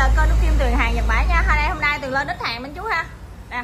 lại kênh của Kim Tuyền hàng Nhật Bản nha. Hôm nay Tuyền lên ít hàng bên chú ha. Nè.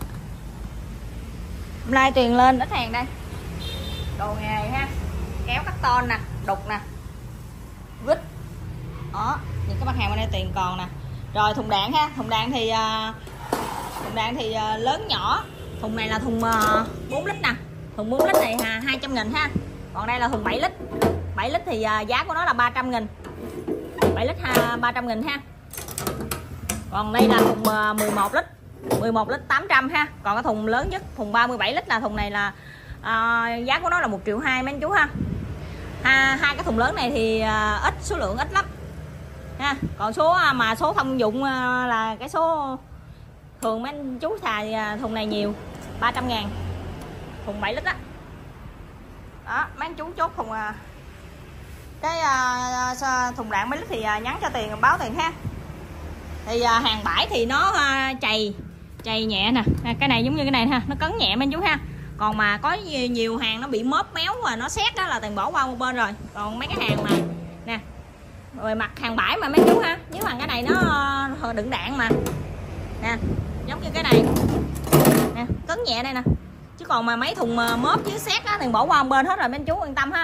Hôm nay Tuyền lên ít hàng đây. Đồ nghề ha. Kéo cắt ton nè, đục nè. Vít. Đó, những cái mặt hàng bên đây Tuyền còn nè. Rồi thùng đạn ha, thùng đạn thì lớn nhỏ. Thùng này là thùng 4 lít nè. Thùng 4 lít này 200.000 ha. Còn đây là thùng 7 lít. 7 lít thì giá của nó là 300.000. 7 lít 300.000 ha. Còn đây là thùng 11 lít. 11 lít 800 ha. Còn cái thùng lớn nhất, thùng 37 lít là thùng này là giá của nó là 1,2 triệu mấy anh chú ha. Hai cái thùng lớn này thì ít, số lượng ít lắm ha. Còn số thông dụng là cái số thường mấy anh chú xài thùng này nhiều, 300.000. Thùng 7 lít á. Đó, mấy anh chú chốt thùng cái thùng đạn 7 lít thì nhắn cho Tiền, báo Tiền ha. Thì hàng bãi thì nó chày nhẹ nè. Cái này giống như cái này ha, nó cấn nhẹ mấy anh chú ha. Còn mà có nhiều hàng nó bị móp méo và nó xét đó là Tiền bỏ qua một bên rồi. Còn mấy cái hàng mà nè, rồi mặt hàng bãi mà mấy chú ha, nếu mà cái này nó đựng đạn mà nè, giống như cái này nè, cấn nhẹ đây nè. Chứ còn mà mấy thùng móp với xét á Tiền bỏ qua một bên hết rồi mấy anh chú yên tâm ha.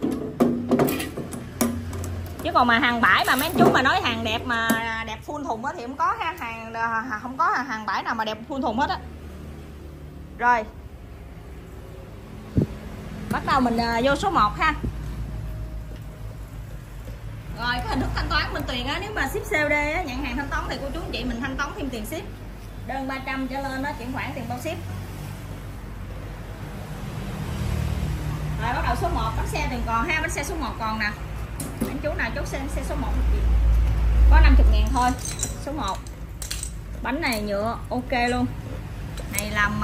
Chứ còn mà hàng bãi mà mấy anh chú mà nói hàng đẹp mà đẹp full thùng á thì không có ha. Không có hàng bãi nào mà đẹp full thùng hết á. Rồi bắt đầu mình vô số 1 ha. Rồi cái hình thức thanh toán bên Tuyền á, nếu mà ship COD á, nhận hàng thanh toán thì cô chú anh chị mình thanh toán thêm tiền ship. Đơn 300 trở lên đó chuyển khoản tiền bao ship. Rồi bắt đầu số 1, bánh xe Tuyền còn ha, bánh xe số 1 còn nè. Anh chú nào chốt xe số 1 có 50.000 thôi. Số 1 bánh này nhựa ok luôn. Này làm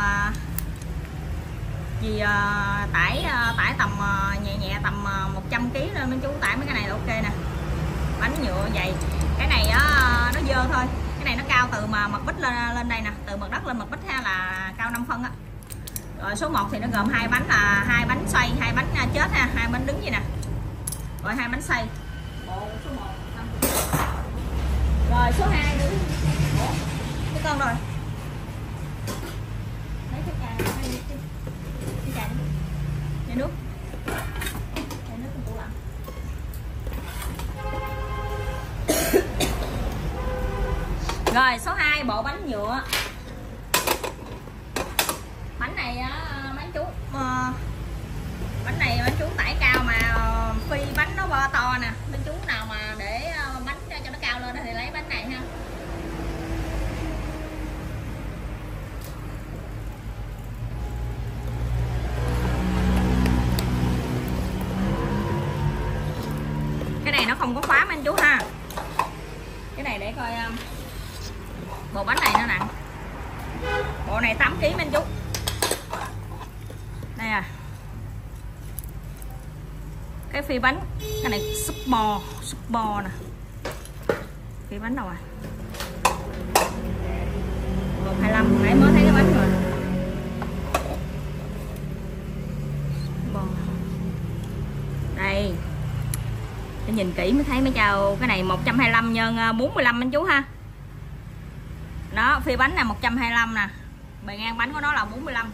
tải tầm nhẹ tầm 100 kg nên mấy chú tải mấy cái này là ok nè. Bánh nhựa dày. Cái này nó dơ thôi. Cái này nó cao từ mà mặt bích lên đây nè, từ mặt đất lên mặt bích ha là cao 5 phân á. Rồi số 1 thì nó gồm 2 bánh là 2 bánh xoay, 2 bánh chết ha, 2 bánh đứng vậy nè. Rồi 2 bánh xoay. Bộ số 1. Rồi số 2 nữa. Cái con rồi. Lấy cái trà cái nước. Cái nước trong tủ lạnh. Rồi số 2 bộ bánh nhựa. Bánh này á mấy chú bánh này mấy chú tải cao mà phi bánh nó bo to nè. Mấy chú nào mà để bánh cho nó cao lên thì lấy bánh này ha. Cái này nó không có khóa mấy anh chú ha. Cái này để coi bộ bánh này nó nặng. Bộ này 8 kg mấy anh chú. Đây à. Cái phi bánh, cái này super nè. Phi bánh đâu à? 125, nãy mới thấy cái bánh rồi. Đây. Để nhìn kỹ mới thấy mấy cháu. Cái này 125 nhân 45 anh chú ha. Đó, phi bánh là 125 nè. Bề ngang bánh của nó là 45.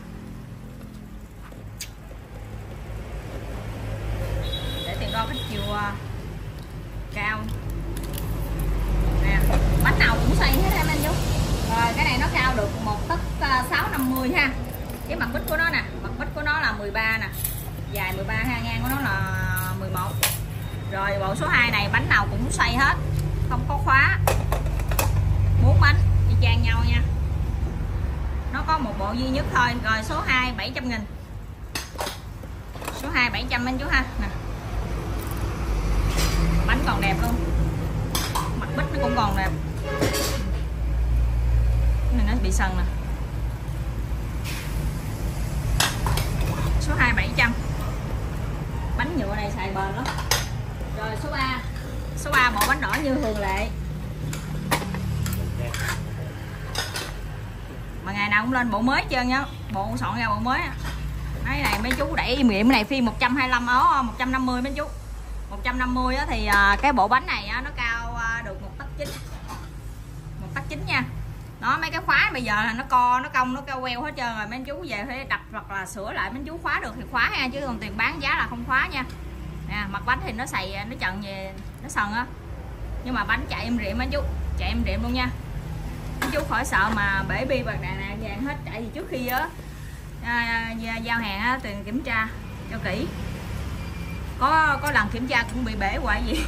Để Tiền coi cái chiều cao nè. Bánh nào cũng xoay hết em anh chú. Rồi cái này nó cao được 1 tấc 650 ha. Cái mặt bích của nó nè, mặt bích của nó là 13 nè, dài 13 ha, ngang của nó là 11. Rồi bộ số 2 này bánh nào cũng xoay hết, không có khóa. 4 bánh y chang nhau nha. Nó có một bộ duy nhất thôi. Rồi số 2 700.000. Số 2 700 anh chú ha. Nè. Bánh còn đẹp luôn. Mặt bích nó cũng còn đẹp. Cái này nó bị sần nè. Số 2 700. Bánh nhựa này xài bền lắm. Rồi số 3. Số 3 bộ bánh đỏ như thường lệ. Mà ngày nào cũng lên bộ mới trơn nhá. Bộ soạn ra bộ mới. Cái này mấy chú đẩy im nghiệm, cái này phi 125 áo 150 mấy chú. 150 á thì cái bộ bánh này á, nó cao được 1,9 tấc. chính nha. Đó, mấy cái khóa bây giờ là nó co, nó cong, nó cao queo hết trơn rồi, mấy anh chú về phải đập hoặc là sửa lại, mấy anh chú khóa được thì khóa ha, chứ còn tiền bán giá là không khóa nha. Nè, mặt bánh thì nó xày, nó trần về, nó sần á, nhưng mà bánh chạy êm rịm anh chú, chạy êm rịm luôn nha. Anh chú khỏi sợ mà bể bi bạc đàn vàng hết, chạy gì trước khi á giao hàng á, tiền kiểm tra cho kỹ. Có lần kiểm tra cũng bị bể hoài gì.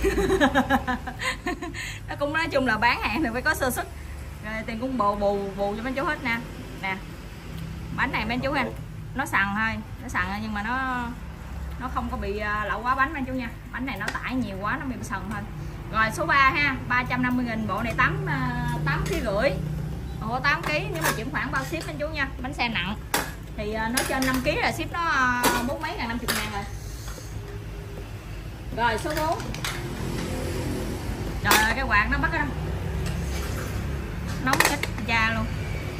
Nó cũng nói chung là bán hàng thì phải có sơ suất, rồi tiền cũng bù cho mấy chú hết nè. Nè, bánh này mấy chú ha, nó sần thôi, nó sần nhưng mà nó không có bị lậu quá bánh mấy chú nha. Bánh này nó tải nhiều quá nó bị sần thôi. Rồi số 3 ha, 350.000, bộ này 8,5 kg. Ủa 8 kg nếu mà chuyển khoản bao ship anh chú nha. Bánh xe nặng thì nó trên 5 kg là ship nó 4 mấy ngàn, 50 ngàn rồi. Rồi số 4. Trời ơi cái quạt nó bắt cái nóng chết cha luôn.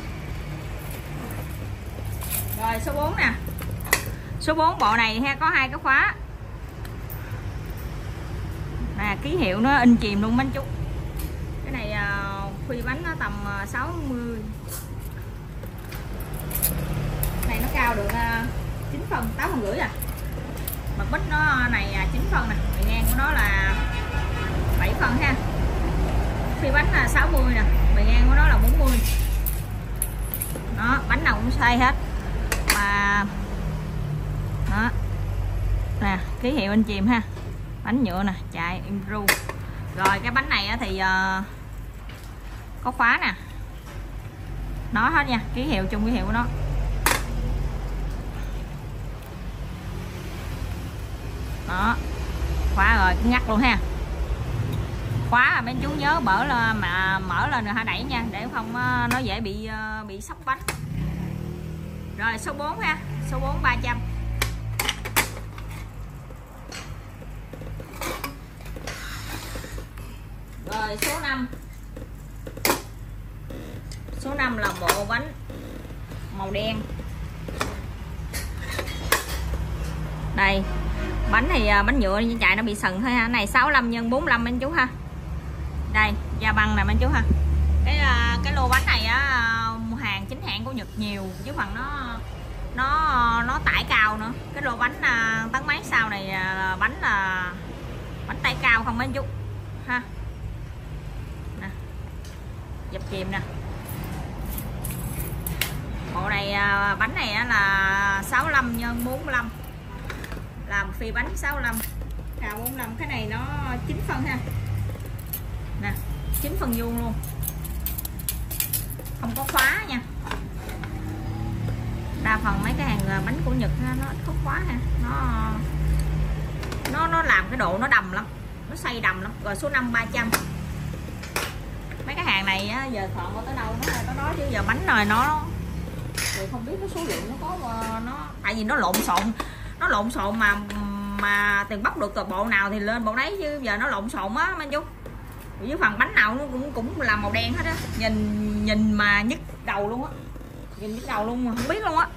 Rồi số 4 nè. Số 4 bộ này ha, có 2 cái khóa. Nè, ký hiệu nó in chìm luôn anh chú. Cái này khuy bánh nó tầm 60. Cái này nó cao được 9 phân, 8,5 phân à. Mặt bích nó này 9 phân nè, bề ngang của nó là 7 phân ha. Khuy bánh là 60 nè, bề ngang của nó là 40. Đó, bánh nào cũng xoay hết. Mà đó. Nè, ký hiệu in chìm ha. Bánh nhựa nè, chạy Imru. Rồi cái bánh này thì có khóa nè, nó hết nha, ký hiệu chung ký hiệu của nó. Đó, khóa rồi, cứ ngắt luôn ha. Khóa là mấy chú nhớ mở lên, mà mở lên rồi hả đẩy nha, để không nó dễ bị sốc bánh. Rồi số 4 ha, số 4 300. Rồi số 5. Số 5 là bộ bánh màu đen. Đây, bánh thì bánh nhựa chạy nó bị sần thôi ha. Cái này 65 x 45 anh chú ha. Đây, da băng nè anh chú ha. Cái lô bánh này á, hàng chính hãng của Nhật nhiều, chứ phần nó tải cao nữa. Cái lô bánh tấn mấy sau này bánh là bánh tay cao không anh chú ha. Nè, dập kìm nè. Bộ này bánh này là 65 x 45, làm phi bánh 65, cao 45. Cái này nó 9 phân ha. Nè, 9 phân vuông luôn, không có khóa nha. Đa phần mấy cái hàng bánh của Nhật nó có khóa ha. Nó làm cái độ nó đầm lắm, nó xoay đầm lắm. Rồi số 5 300. Mấy cái hàng này á, giờ thợ tới đâu nó tới đó, chứ giờ bánh rồi nó thì không biết cái số lượng nó có nó, tại vì nó lộn xộn mà tiền bóc được bộ nào thì lên bộ đấy, chứ giờ nó lộn xộn á anh chú. Với phần bánh nào nó cũng là màu đen hết á, nhìn mà nhức đầu luôn á, nhìn nhức đầu luôn mà không biết luôn á.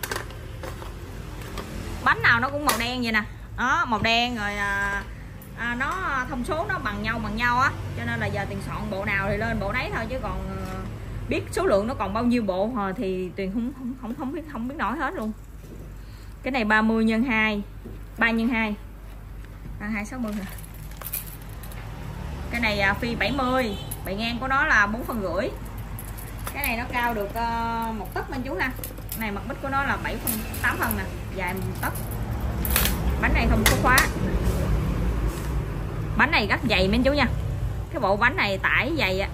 Bánh nào nó cũng màu đen vậy nè, đó màu đen rồi nó thông số nó bằng nhau á, cho nên là giờ tiền soạn bộ nào thì lên bộ đấy thôi, chứ còn biết số lượng nó còn bao nhiêu bộ thì Tuyền không biết nổi hết luôn. Cái này 30 x 2, 3 x 2 là 260 hả? Cái này phi 70, bề ngang của nó là 4,5 phân. Cái này nó cao được 1 tấc anh chú ha. Cái này mặt bích của nó là 8 phân nè, dài 1 tấc. Bánh này không có khóa. Bánh này rất dày mấy anh chú nha. Cái bộ bánh này tải dày á.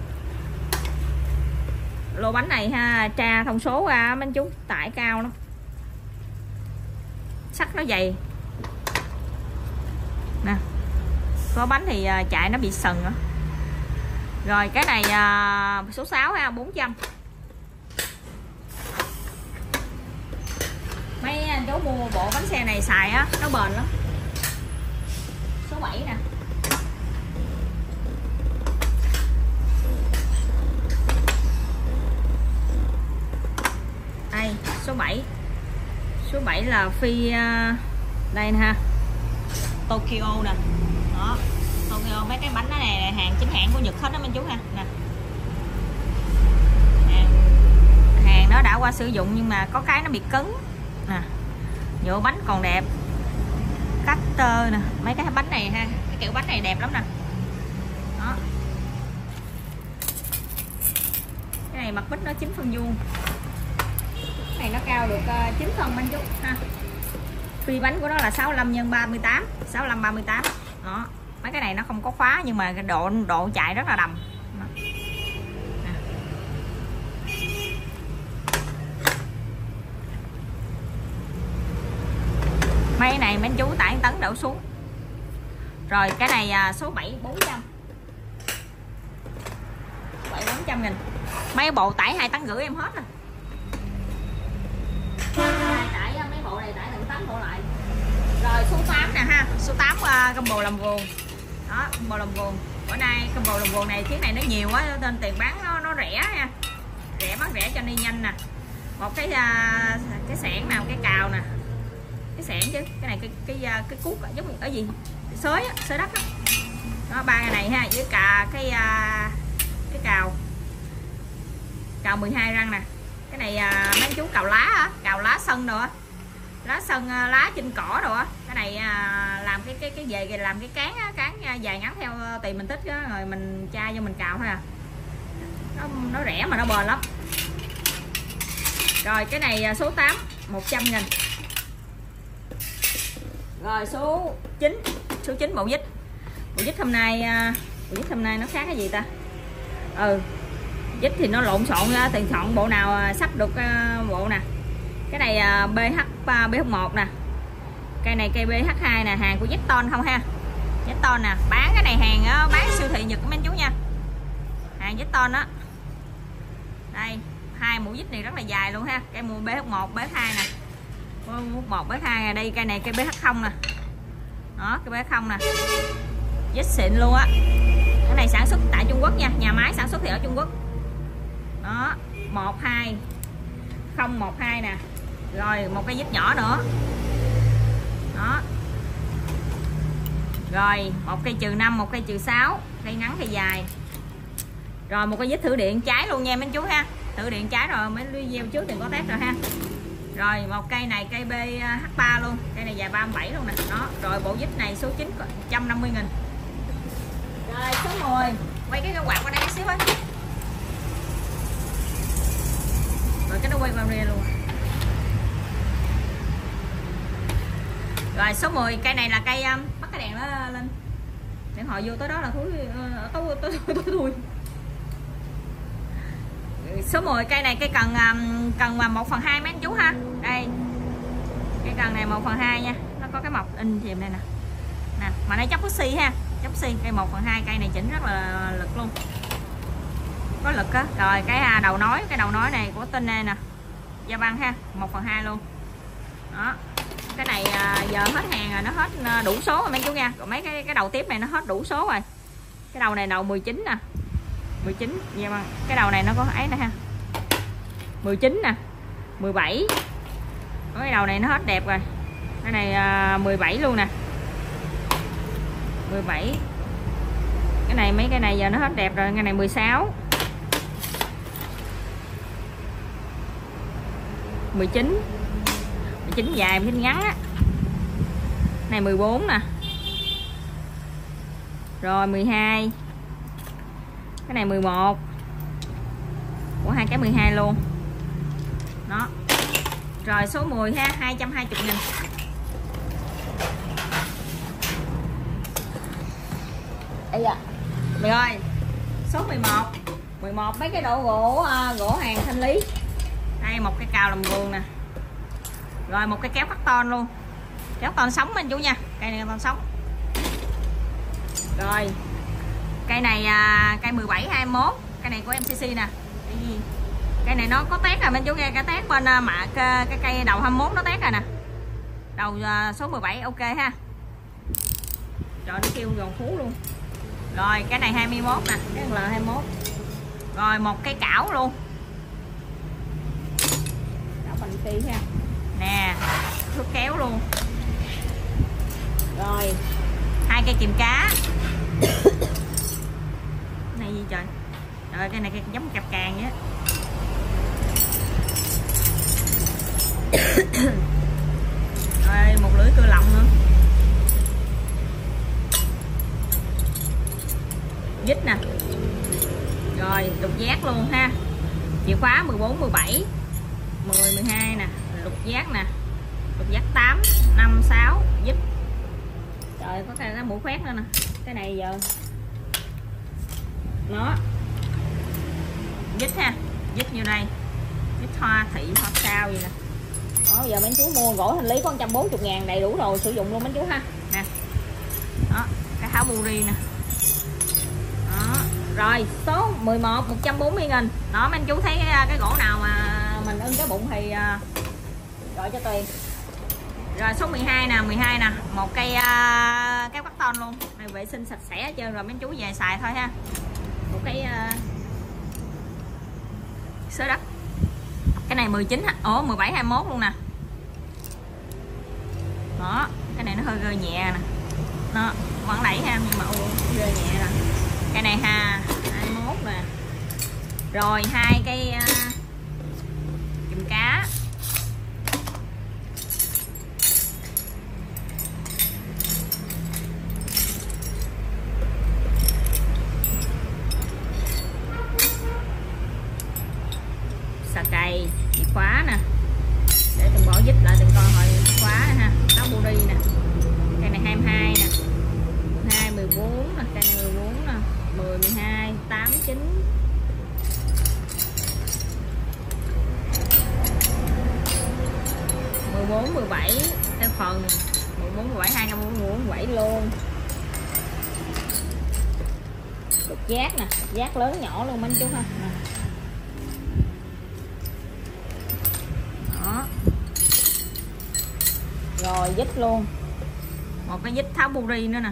Lô bánh này ha, tra thông số ra mấy anh chú, tải cao lắm. Sắt nó dày. Nè. Có bánh thì chạy nó bị sần nữa. Rồi cái này số 6 ha, 400. Mấy anh chú mua bộ bánh xe này xài á, nó bền lắm. Số 7 nè. Đây, số 7. Số 7 là phi đây nè ha. Tokyo nè. Đó, Tokyo mấy cái bánh đó này hàng chính hãng của Nhật hết đó mấy chú ha. Nè. hàng nó đã qua sử dụng nhưng mà có cái nó bị cứng nè, nhựa bánh còn đẹp, cutter nè, mấy cái bánh này ha, cái kiểu bánh này đẹp lắm nè. Đó, cái này mặt bít nó 9 phân vuông, cái này nó cao được 9 phân anh chú ha. Phi bánh của nó là 65 x 38, 65 38. Đó, mấy cái này nó không có khóa nhưng mà cái độ chạy rất là đầm. Đó. Mấy này mấy chú tải 1 tấn đổ xuống. Rồi cái này số 7 400. 7 400 nghìn. Mấy bộ tải 2 tấn rưỡi em hết rồi. Tải mấy bộ này tải 1 tấn bộ lại. Rồi số 8 nè ha, số 8 combo làm vườn. Đó, combo làm vườn. Bữa nay combo làm vườn này chiếc này nó nhiều quá nên tiền bán nó rẻ nha. Rẻ, bán rẻ cho đi nhanh nè. Một cái xẻng nào, cái cào nè. Cái xẻng chứ, cái này cái cuốc giống như ở gì? Xới á, xới đất á. Đó, 3 cái này ha, với cả cái cào. Cào 12 răng nè. Cái này mấy chú cào lá á, cào lá sân rồi á. Lá sân, lá trên cỏ rồi á. Cái này làm cái về làm cái cán dài ngắn theo tùy mình thích á, rồi mình chai vô mình cào thôi à. Nó rẻ mà nó bền lắm. Rồi cái này số 8 100 nghìn. Rồi số 9 bộ vít. Bộ vít hôm nay nó khác cái gì ta? Vít thì nó lộn xộn ra, thì chọn bộ nào sắp được bộ nè. Cái này BH1 nè. Cây này cây BH2 nè, hàng của Zton không ha. Zton nè, bán cái này hàng bán siêu thị Nhật mấy chú nha. Hàng Zton đó. Đây, 2 mũ vít này rất là dài luôn ha. Cây mũ BH1, BH2 nè. BH1, BH2 nè, đây cây này cây BH0 nè. Đó, cây BH0 nè. Vít xịn luôn á. Cái này sản xuất tại Trung Quốc nha, nhà máy sản xuất thì ở Trung Quốc. Đó, 12 012 nè. Rồi một cái vít nhỏ nữa. Đó. Rồi một cây -5, một cây -6, cây ngắn cây dài. Rồi một cái vít thử điện trái luôn nha mấy chú ha. Thử điện trái rồi, mấy video trước thì có test rồi ha. Rồi một cây này cây BH3 luôn, cây này dài 37 luôn nè. Đó, rồi bộ vít này số 9 150 nghìn. Rồi số 10, quay cái quạt qua đây một xíu á. Rồi cái nó quay vào rìa luôn. Rồi số 10, cây này là cây bắt cái đèn nó lên. Để họ vô tới đó là thui. Số 10 cây này cây cần 1/2 mấy anh chú ha. Đây. Cây cần này 1/2 nha. Nó có cái mọc in chìm đây nè. Nè, mà nó chóc xi ha. Chóc xi cây 1/2, cây này chỉnh rất là lực luôn. Có lực á. Rồi cái đầu nối này của Tinh này nè. Gia băng ha, 1/2 luôn. Đó. Cái này giờ hết hàng rồi, nó hết đủ số rồi mấy chú nha. Còn mấy cái đầu tiếp này nó hết đủ số rồi. Cái đầu này đầu 19 nè. 19 gia băng. Cái đầu này nó có ấy nè ha. 19 nè. 17. Cái đầu này nó hết đẹp rồi. Cái này 17 luôn nè. 17. Cái này mấy cái này giờ nó hết đẹp rồi. Cái này 16. 19 dài 19 ngắn á. Này 14 nè. Rồi 12. Cái này 11. Của hai cái 12 luôn. Đó. Rồi số 10 ha, 220 nghìn. Đây à. Rồi. Số 11. 11 mấy cái đồ gỗ hàng thanh lý. Đây một cái cào làm vườn nè. Rồi một cái kéo cắt ton luôn. Kéo ton sống anh chú nha. Cây này ton sống. Rồi. Cây này cây 17 21. Cây này của MCC nè. Cây này nó có tét rồi anh chú nghe, cái tét bên cái cây đầu 21 nó tét rồi nè. Đầu số 17 ok ha. Trời nó kêu giòn phú luôn. Rồi cái này 21 nè, cái L21. Rồi một cái cảo luôn. Cảo bằng phi ha. Nè, thước kéo luôn. Rồi, 2 cây kìm cá. Cái này gì trời? Rồi cái này giống cặp càng vậy. Rồi một lưỡi cưa lọng nữa. Vít nè. Rồi lục giác luôn ha. Chìa khóa 14, 17, 10, 12 nè, lục giác nè. Lục giác 8, 5, 6, vít. Trời, có cái mũi khoét nữa nè. Cái này giờ nó vít ha, vít như đây, vít hoa thị hoa sao vậy nè. Đó, giờ mấy chú mua gỗ hành lý có 140.000 đầy đủ rồi, sử dụng luôn mấy chú ha. Nè. Đó, cái tháo buri nè. Đó. Rồi, số 11 140.000. Đó, mấy anh chú thấy cái gỗ nào mà mình ưng cái bụng thì gọi cho Tuyền. Rồi số 12 nè, 12 nè, một cây kéo cắt ton luôn. Này vệ sinh sạch sẽ hết trơn rồi mấy anh chú về xài thôi ha. Một cái sớ đất. Cái này 19 ủa 17 21 luôn nè. Đó, cái này nó hơi rơi nhẹ nè. Nó vẫn đẩy ha nhưng mà rơi nhẹ nè. Cái này ha 21 nè. Rồi hai cây kìm cá. Xà cày, chìa khóa nè. Để từng bỏ vít lại từng coi hồi khóa nè ha. Áo buri nè. Cây này 22 nè. 2 14 nè, cây này 14 nè, 10 12 8 9. Mười 14 17 cái phần 14 17 214 17 luôn. Đục giác nè, giác lớn nhỏ luôn mấy chú ha. Nè. Đó. Rồi vít luôn. Một cái vít tháo buri nữa nè.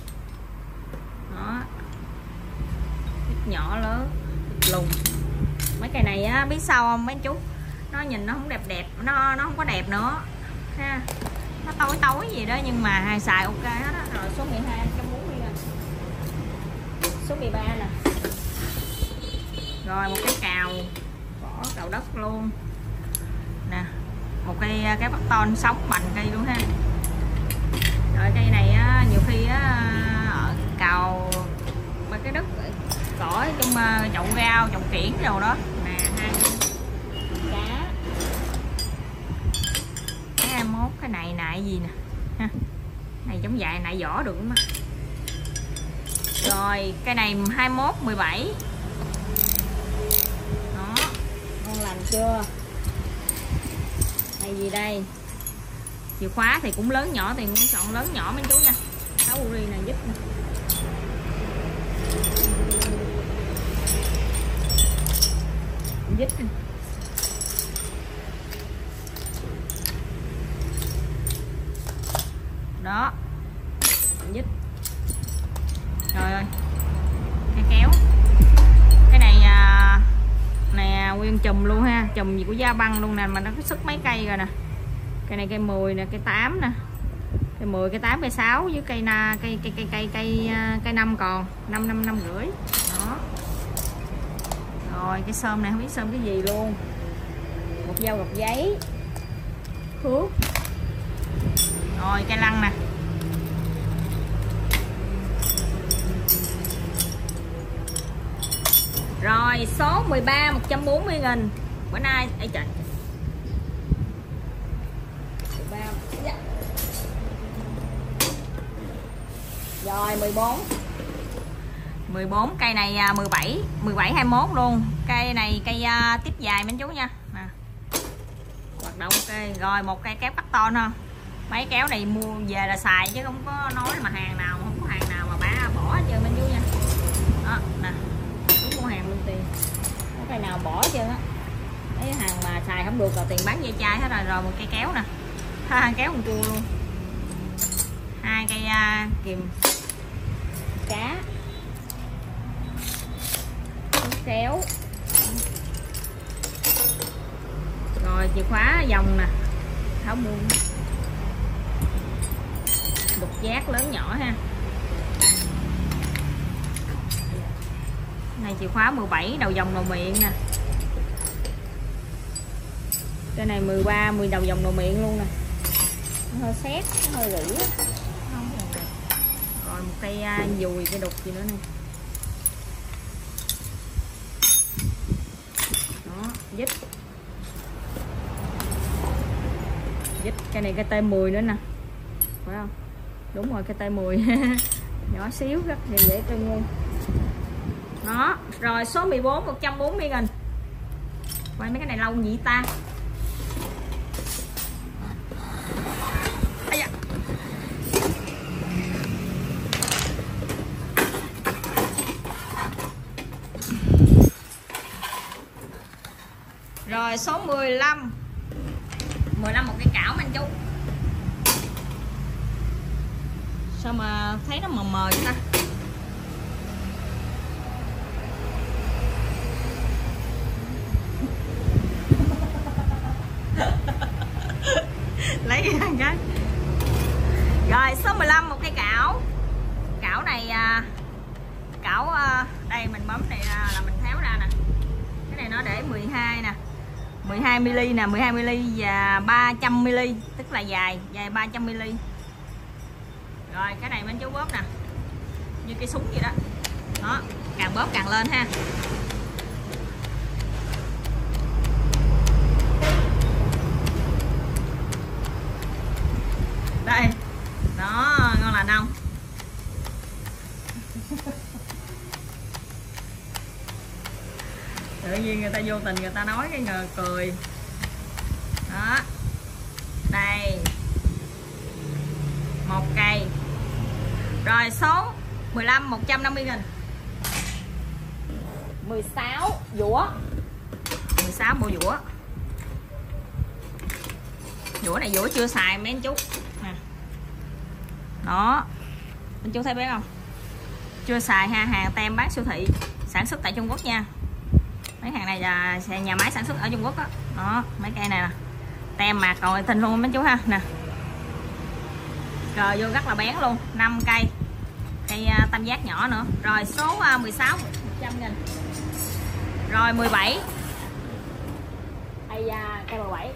Đó. Vít nhỏ lớn, vít lùn. Mấy cây này á biết sao không mấy chú? Nó nhìn nó không đẹp, nó không có đẹp nữa ha. Nó tối tối gì đó nhưng mà hai xài ok hết á. Rồi số 12 140 nè. Số 13 nè. Rồi một cái cào, vỏ cào đất luôn. Nè. Một cây cái bắt ton sống bành cây luôn ha. Rồi cây này á, nhiều khi á, cào mấy cái đất cỏ trong chậu rau, chậu kiển rồi đó. Nè hai cá. Cái 21 cái này nại gì nè ha. Này giống dài nại vỏ được mà. Rồi cây này 21 17. Đó. Ngon lành chưa? Này gì đây? Chìa khóa thì cũng lớn nhỏ thì cũng chọn lớn nhỏ mấy chú nha. Tháo buri này giúp nè. Giúp nè. Đó. Giúp. Trời ơi. Cái kéo. Cái này nè nguyên chùm luôn ha, chùm gì của da băng luôn nè, mà nó có sức mấy cây rồi nè. Cây này cây 10 nè, cây 8 nè. Cây 10, cây 8, cây 6 với cây cây 5 còn 5 rưỡi. Đó. Rồi cái sơm này không biết sơm cái gì luôn. Một dao gọt giấy. Khước. Rồi cây lăng nè. Rồi số 13 140.000. Bữa nay ấy trời. 13. Dạ. Rồi 14. 14 cây này 17 21 luôn. Cây này cây tiếp dài mấy chú nha. Nè. Hoạt động ok. Rồi một cây kéo cắt ton ha. Mấy kéo này mua về là xài chứ không có nói mà hàng nào không có hàng nào mà bả bỏ hết trơn mấy chú nha. Đó nè. Mua hàng luôn tiền. Có cây nào bỏ chưa á. Mấy hàng mà xài không được rồi tiền bán dây chai hết rồi. Rồi một cây kéo nè. Hai kéo con cua luôn. Hai cây kìm cá. Kéo. Rồi chìa khóa dòng nè. Tháo buông. Đục giác lớn nhỏ ha. Này chìa khóa 17 đầu dòng đầu miệng nè. Cái này 13, 10 đầu dòng đồ miệng luôn nè. Nó hơi xét, nó hơi rỉ. Không được. Rồi một cây dùi, cây đục gì nữa nè. Đó, dít. Dít, cây này cây T10 nữa nè. Phải không? Đúng rồi, cây T10. Nhỏ xíu rất là dễ trưng luôn. Đó, rồi số 14 140.000. Quay mấy cái này lâu gì ta. Da. Rồi số 15 một cái cảo anh chú. Sao mà thấy nó mờ mờ vậy ta. Lấy cái. Rồi số 15 một cái cảo. Cảo này đây mình bấm này là mình tháo ra nè. Cái này nó để 12 nè. 12mm nè, 12mm và 300mm, tức là dài 300mm. Rồi cái này bên chú bóp nè. Như cây súng vậy đó. Đó, càng bóp càng lên ha. Đây. Đó, ngon lành không? Tự nhiên người ta vô tình người ta nói cái ngờ cười. Đó. Đây. Một cây. Rồi số 15 150.000. 16 dũa. 16 bộ dũa. Dũa này dũa chưa xài mấy anh chú nè. Đó, anh chú thấy bé không, chưa xài ha. Hàng tem bán siêu thị, sản xuất tại Trung Quốc nha. Mấy hàng này là nhà máy sản xuất ở Trung Quốc đó. Đó, mấy cây này nè, tem mạc còn thình luôn mấy chú ha nè. Cờ vô rất là bén luôn. 5 cây. Cây tam giác nhỏ nữa. Rồi số 16 100.000. Rồi 17. Đây cây 17.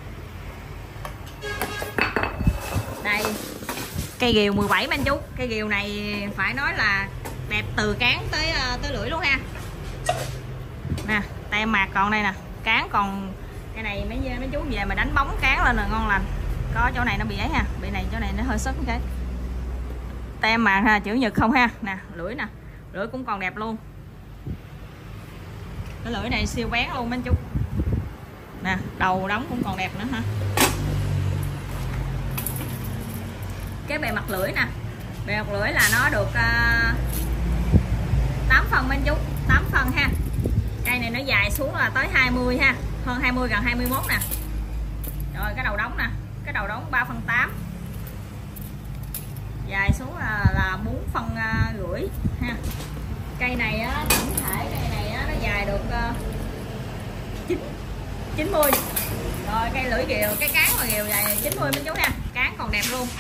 Đây cây ghiều 17 anh chú. Cây ghiều này phải nói là đẹp từ cán tới lưỡi luôn ha. Nè, tem mạc còn đây nè, cán còn. Cái này mấy chú về mà đánh bóng cán lên là ngon lành. Có chỗ này nó bị ấy ha, bị này chỗ này nó hơi sứt cái. Tem mạc ha, chữ nhật không ha. Nè, lưỡi nè, lưỡi cũng còn đẹp luôn. Cái lưỡi này siêu bén luôn anh chú. Nè, đầu đóng cũng còn đẹp nữa ha. Cái bề mặt lưỡi nè, bề mặt lưỡi là nó được 8 phần anh chú, 8 phần ha. Cây này nó dài xuống là tới 20 ha, hơn 20 gần 21 nè. Rồi cái đầu đóng nè, cái đầu đóng 3/8, dài xuống là 4 phân rưỡi ha. Cây này á, tổng thể cây này á, nó dài được 90. Rồi cây lưỡi ghiều, cái cán mà ghiều dài 90 mấy chú nha, cán còn đẹp luôn.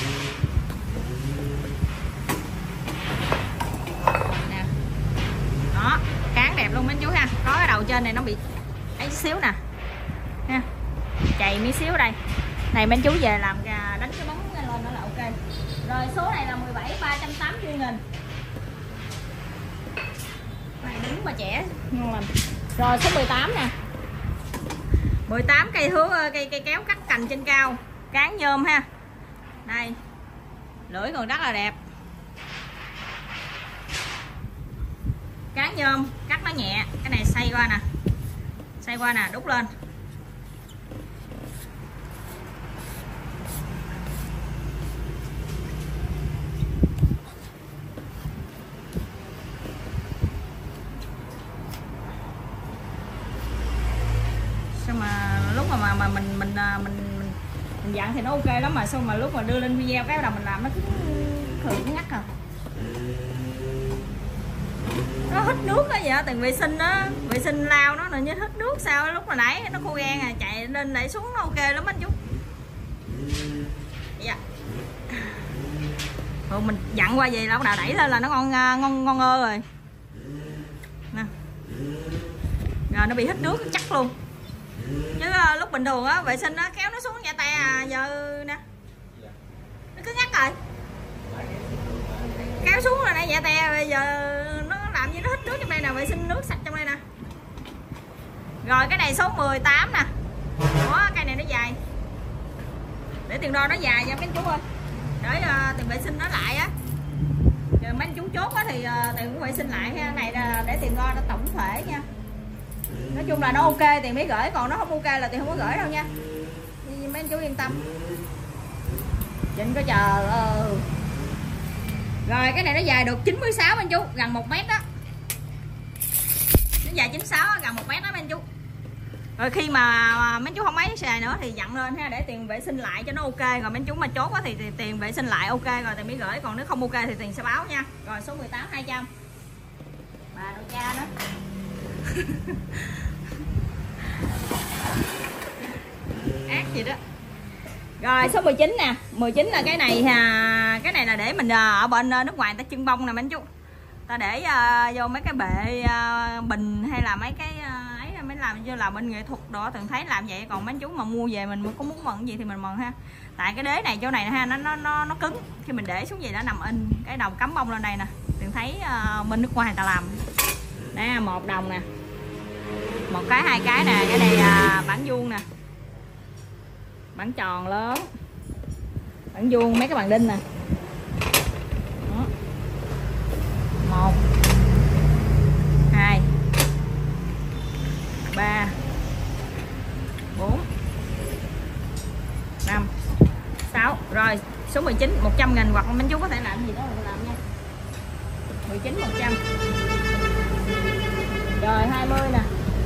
Nè. Đó, cán đẹp luôn mấy chú ha. Có cái đầu trên này nó bị ấy xíu nè. Ha. Chày miếng xíu đây. Này mấy chú về làm đánh cái bóng lên nữa là ok. Rồi số này là 17 380.000. Này đứng mà trẻ ngon lành. Rồi số 18 nè. 18 cây cây kéo cắt cành trên cao, cán nhôm ha. Đây. Lưỡi còn rất là đẹp. Cán nhôm, cắt nó nhẹ, cái này xoay qua nè. Xoay qua nè, đút lên. Sao mà lúc mà mình dặn thì nó ok lắm, mà sao mà lúc mà đưa lên video cái đầu mình làm nó cứ khựng ngắt à. Nó hít nước á vậy, tiền vệ sinh đó, vệ sinh lao nó như hít nước sao. Lúc mà nãy nó khô gan chạy lên đẩy xuống nó ok lắm anh chú. Dạ. Rồi mình dặn qua gì là bắt đầu đẩy lên là nó ngon ơ rồi nè. Rồi nó bị hít nước chắc luôn. Chứ lúc bình thường á vệ sinh á kéo nó xuống dạ te à, giờ nè nó cứ ngắt rồi, kéo xuống rồi nè dạ te, bây giờ nó làm như nó hít nước trong đây nè, vệ sinh nước sạch trong đây nè. Rồi cái này số 18 nè. Đó, cây này nó dài, để tiền đo nó dài nha mấy chú ơi, để tiền vệ sinh nó lại á. Rồi mấy anh chú chốt á thì tiền cũng vệ sinh lại ha. Này là để tiền đo nó tổng thể nha. Nói chung là nó ok tiền mới gửi, còn nó không ok là tiền không có gửi đâu nha, mấy anh chú yên tâm. Chỉnh có chờ. Rồi cái này nó dài được 96 anh chú, gần 1 mét đó. Nó dài 96 gần 1 mét đó mấy anh chú. Rồi khi mà mấy chú không mấy xài nữa thì dặn lên ha, để tiền vệ sinh lại cho nó ok. Rồi mấy chú mà chốt quá thì tiền vệ sinh lại ok rồi tiền mới gửi, còn nếu không ok thì tiền sẽ báo nha. Rồi số 18 200. Bà đồ cha đó. Ác gì đó. Rồi số 19 nè. 19 là cái này là để mình ở bên nước ngoài ta trưng bông nè mấy chú. Ta để vô mấy cái bệ bình hay là mấy cái ấy mới làm như là bên nghệ thuật đó, thường thấy làm vậy. Còn mấy chú mà mua về mình có muốn mần gì thì mình mần ha. Tại cái đế này chỗ này ha, nó cứng, khi mình để xuống gì nó nằm in cái đồng cắm bông lên đây nè. Thường thấy bên nước ngoài người ta làm nè, 1 đồng nè, 1 cái 2 cái nè. Cái này bản vuông nè, bản tròn lớn, bản vuông, mấy cái bàn đinh nè. Đó. 1 2 3 4 5 6. Rồi số 19 100.000, hoặc mấy chú có thể làm gì đó mình làm nha. 19 100. Rồi 20 nè.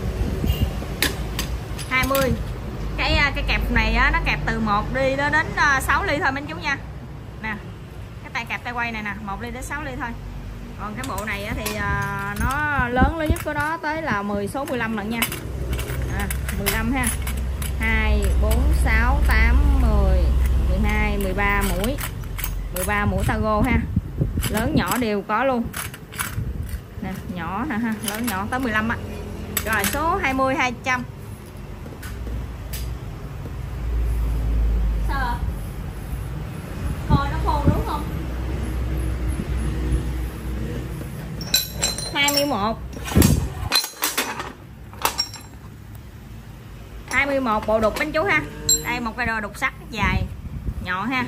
20. Cái kẹp này á, nó kẹp từ 1 ly đến 6 ly thôi mấy chú nha. Nè. Cái tay kẹp tay quay này nè, 1 ly đến 6 ly thôi. Còn cái bộ này á thì nó lớn nhất của nó tới là 10 số 15 lần nha. 15 ha. 2 4 6 8 10 12 13 mũi. 13 mũi tago ha. Lớn nhỏ đều có luôn. Nè, nhỏ nè ha, lớn nhỏ tới 15 á. Rồi số 20 200. Sao ạ? Coi nó khô đúng không? 21. 21 bộ đục bánh chú ha. Đây một cái đồ đục sắt dài nhỏ ha.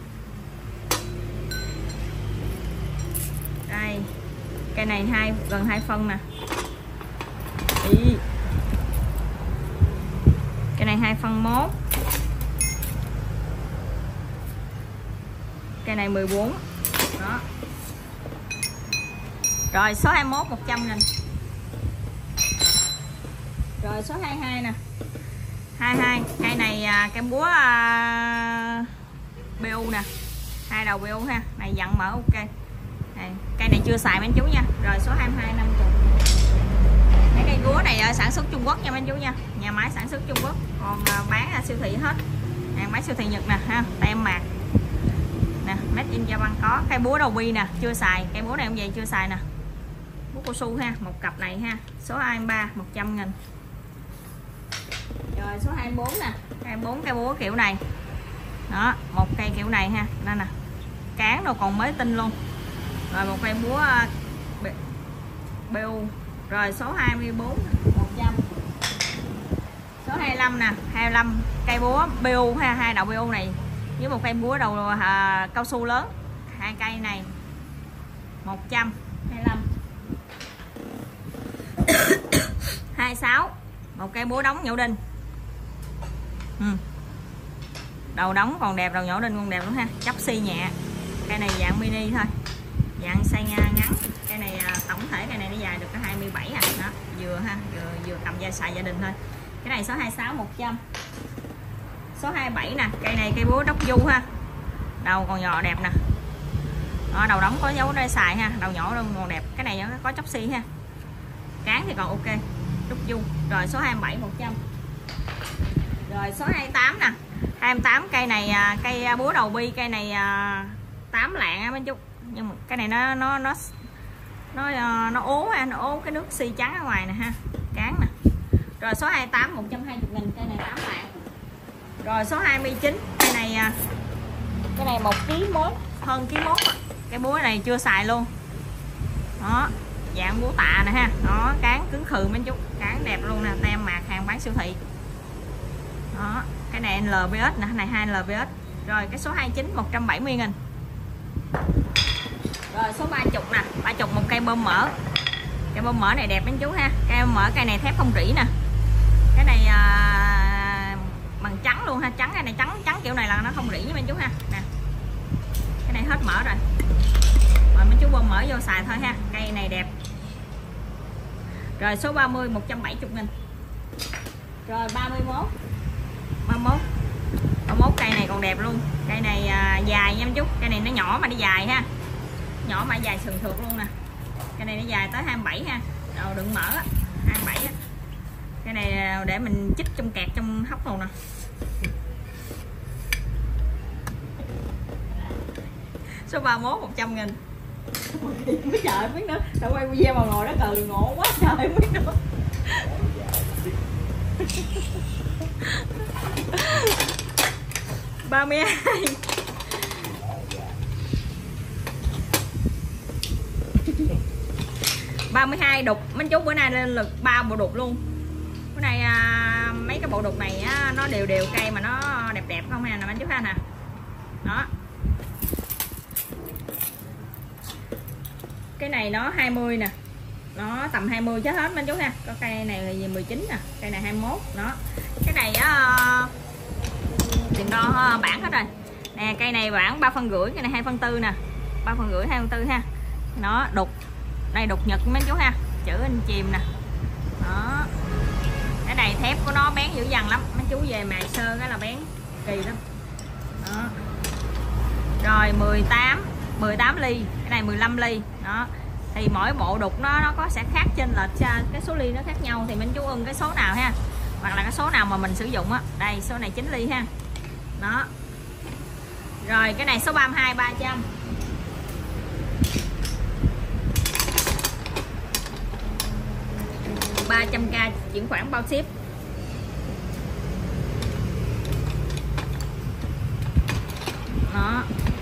Đây. Cây này gần 2 phân nè. Cây này 2 phân 1. Cây này 14. Đó. Rồi số 21 100.000. Rồi số 22 nè. 22 cây này cây búa BU nè, 2 đầu BU ha. Này dặn mở ok. Này, cây này chưa xài mấy anh chú nha. Rồi số 22 50. Cái cây búa này sản xuất Trung Quốc nha mấy anh chú nha, nhà máy sản xuất Trung Quốc, còn bán siêu thị hết, hàng bán siêu thị Nhật nè ha. Tem mạc nè, made in Japan có. Cây búa đầu bi nè, chưa xài. Cây búa này cũng vậy chưa xài nè. Búa cao su ha, một cặp này ha. Số 23 100.000. Rồi số 24 nè, 24 cây búa kiểu này. Đó, một cây kiểu này ha. Nên nè. Cán đâu còn mới tinh luôn. Rồi một cây búa BU. Rồi số 24 100. Số 25 nè, 25 cây búa BU ha, 2 đầu BU này với một cây búa đầu cao su lớn. 2 cây này 125. 26 một cây búa đóng nhổ đinh. Đầu đóng còn đẹp, đầu nhổ đinh còn đẹp luôn ha. Chấp xi nhẹ. Cây này dạng mini thôi, dạng size ngắn. Cây này tổng thể cây này nó dài được có 27 à. Đó, vừa ha, vừa cầm da xài gia đình thôi. Cái này số 26 100. Số 27 nè, cây này cây búa đốc du ha. Đầu còn nhỏ đẹp nè. Đó, đầu đóng có dấu để xài ha, đầu nhỏ luôn còn đẹp. Cái này có chóc xi ha. Cán thì còn ok. Đúc du. Rồi số 27 100. Rồi số 28 nè. 28 cây này cây búa đầu bi, cây này 8 lạng á mấy chú. Nhưng mà cái này nó ố ha, nó ố cái nước xi trắng ở ngoài nè ha. Cán nè. Rồi số 28 120.000, cây này 8 bạn. Rồi số 29 cây này 1 kg mốt, hơn kg mốt. Cái búa này chưa xài luôn. Đó, dạng búa tạ nè ha. Đó, cán cứng khừ mấy chú, cán đẹp luôn nè, tem mạc hàng bán siêu thị. Đó, cái này LBS nè, này 2 LBS. Rồi cái số 29 170.000. Rồi số 30 nè, 30 một cây bơm mỡ. Cây bơm mỡ này đẹp mấy chú ha. Cây bơm mỡ cây này thép không rỉ nè. Cái này bằng trắng luôn ha, trắng, cái này trắng kiểu này là nó không rỉ với mấy chú ha. Nè. Cái này hết mỡ rồi. Rồi mấy chú bơm mỡ vô xài thôi ha. Cây này đẹp. Rồi số 30 170.000. Rồi 31 cây này còn đẹp luôn. Cây này dài nha mấy chú. Cây này nó nhỏ mà nó dài ha. Nhỏ mà dài sừng sượt luôn nè. Cái này nó dài tới 27 ha. Rồi đừng mở 27 á. Cái này để mình chích trong kẹt trong hốc luôn nè. Số 31 100.000. Mấy trời biết nữa. Tao quay video mà ngồi đó cười ngộ quá trời biết nữa. Ba mươi hai. Ba mươi hai đục mấy chú, bữa nay lên lực 3 bộ đục luôn. Bữa nay mấy cái bộ đục này á, nó đều cây mà nó đẹp không ha nè mấy chú ha nè. Đó. Cái này nó 20 nè. Nó tầm 20 chứ hết mấy chú ha. Có cây này là 19 nè, cây này 21 đó. Cái này tiền đo bản hết rồi. Nè cây này bản 3,5 phân, cái này 2,4 phân nè. 3,5 phân 2,4 phân ha. Nó đục. Đây đục Nhật mấy chú ha, chữ anh chìm nè. Đó. Cái này thép của nó bén dữ dằn lắm, mấy chú về mài sơ cái là bén kỳ lắm. Đó. Rồi 18 ly, cái này 15 ly. Đó. Thì mỗi bộ đục nó có sẽ khác trên lệch, cái số ly nó khác nhau thì mấy chú ưng cái số nào ha. Hoặc là cái số nào mà mình sử dụng á. Đây số này 9 ly ha. Đó. Rồi cái này số 32 300. 300k chuyển khoản bao ship. Đó.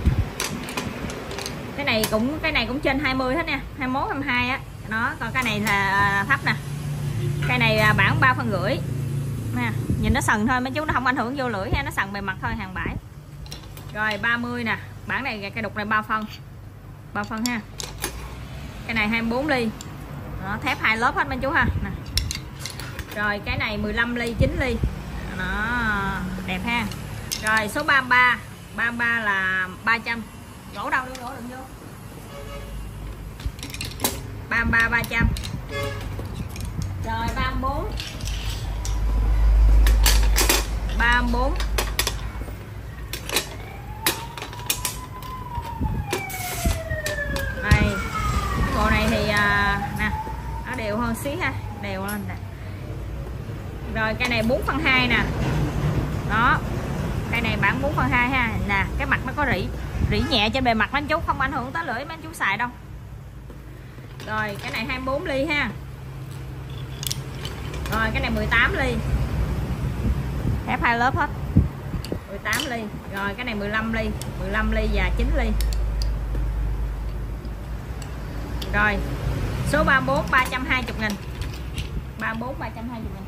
Cái này cũng trên 20 hết nha, 21 22 á. Đó, còn cái này là thấp nè. Cái này bản 3,5 phân nè. Nhìn nó sần thôi mấy chú, nó không ảnh hưởng vô lưỡi ha, nó sần bề mặt thôi, hàng bãi. Rồi 30 nè, bản này cái đục này 3 phân. 3 phân ha. Cái này 24 ly. Đó, thép 2 lớp hết mấy chú ha. Nè. Rồi cái này 15 ly 9 ly. Nó đẹp ha. Rồi số 33 là 300. Gỗ đâu đi, gỗ đừng vô. 33 300. Rồi 34 đây. Bộ này thì nè, nó đều hơn xí ha, đều lên nè. Rồi cây này 4/2 nè. Đó. Cây này bản 4/2 ha. Nè, cái mặt nó có rỉ nhẹ trên bề mặt mấy chú, không ảnh hưởng tới lưỡi mấy chú xài đâu. Rồi cái này 24 ly ha. Rồi cái này 18 ly. Thép 2 lớp hết. 18 ly. Rồi cái này 15 ly, 15 ly và 9 ly. Rồi số 34 320.000. 34 320.000.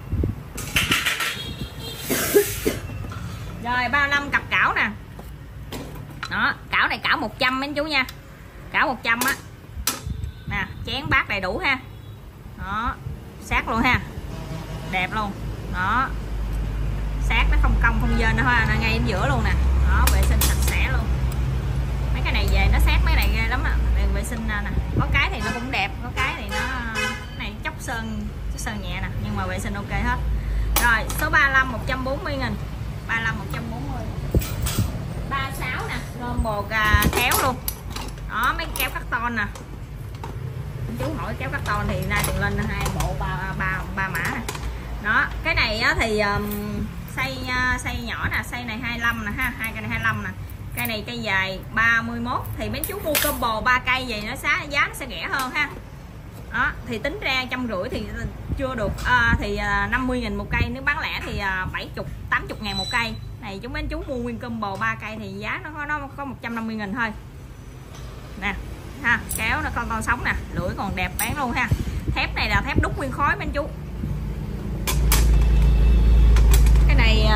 Rồi 35 cặp cảo nè. Đó, cảo này cảo 100 mấy chú nha. Cảo 100 á. Nè, chén bát đầy đủ ha. Đó, sát luôn ha. Đẹp luôn. Đó. Sát nó không cong không dên nữa ha, nó ngay ở giữa luôn nè. Đó, vệ sinh sạch sẽ luôn. Mấy cái này về nó sát mấy này ghê lắm á. Đèn vệ sinh nè. Có cái thì nó cũng đẹp, có cái thì nó này chóc sơn nhẹ nè, nhưng mà vệ sinh ok hết. Rồi, số 35 140.000. 35 140. 36 nè, gom bồ kéo luôn. Đó, mấy kéo cắt ton nè. Chú hỏi kéo cắt ton thì nay từng lên 2 bộ 3 mã nè. Đó, cái này á thì xây nhỏ nè, xây này 25 nè ha, hai cây này 25 nè. Cây này cây dài 31 thì mấy chú mua combo 3 cây vậy nó giá nó sẽ rẻ hơn ha. Đó, thì tính ra 150 thì chưa được, thì 50.000 một cây, nếu bán lẻ thì 70 80 ngàn một cây. Này chúng mấy chú mua nguyên combo 3 cây thì giá nó có 150.000 thôi nè ha. Kéo nó con sống nè, lưỡi còn đẹp bán luôn ha. Thép này là thép đúc nguyên khối mấy anh chú. Cái này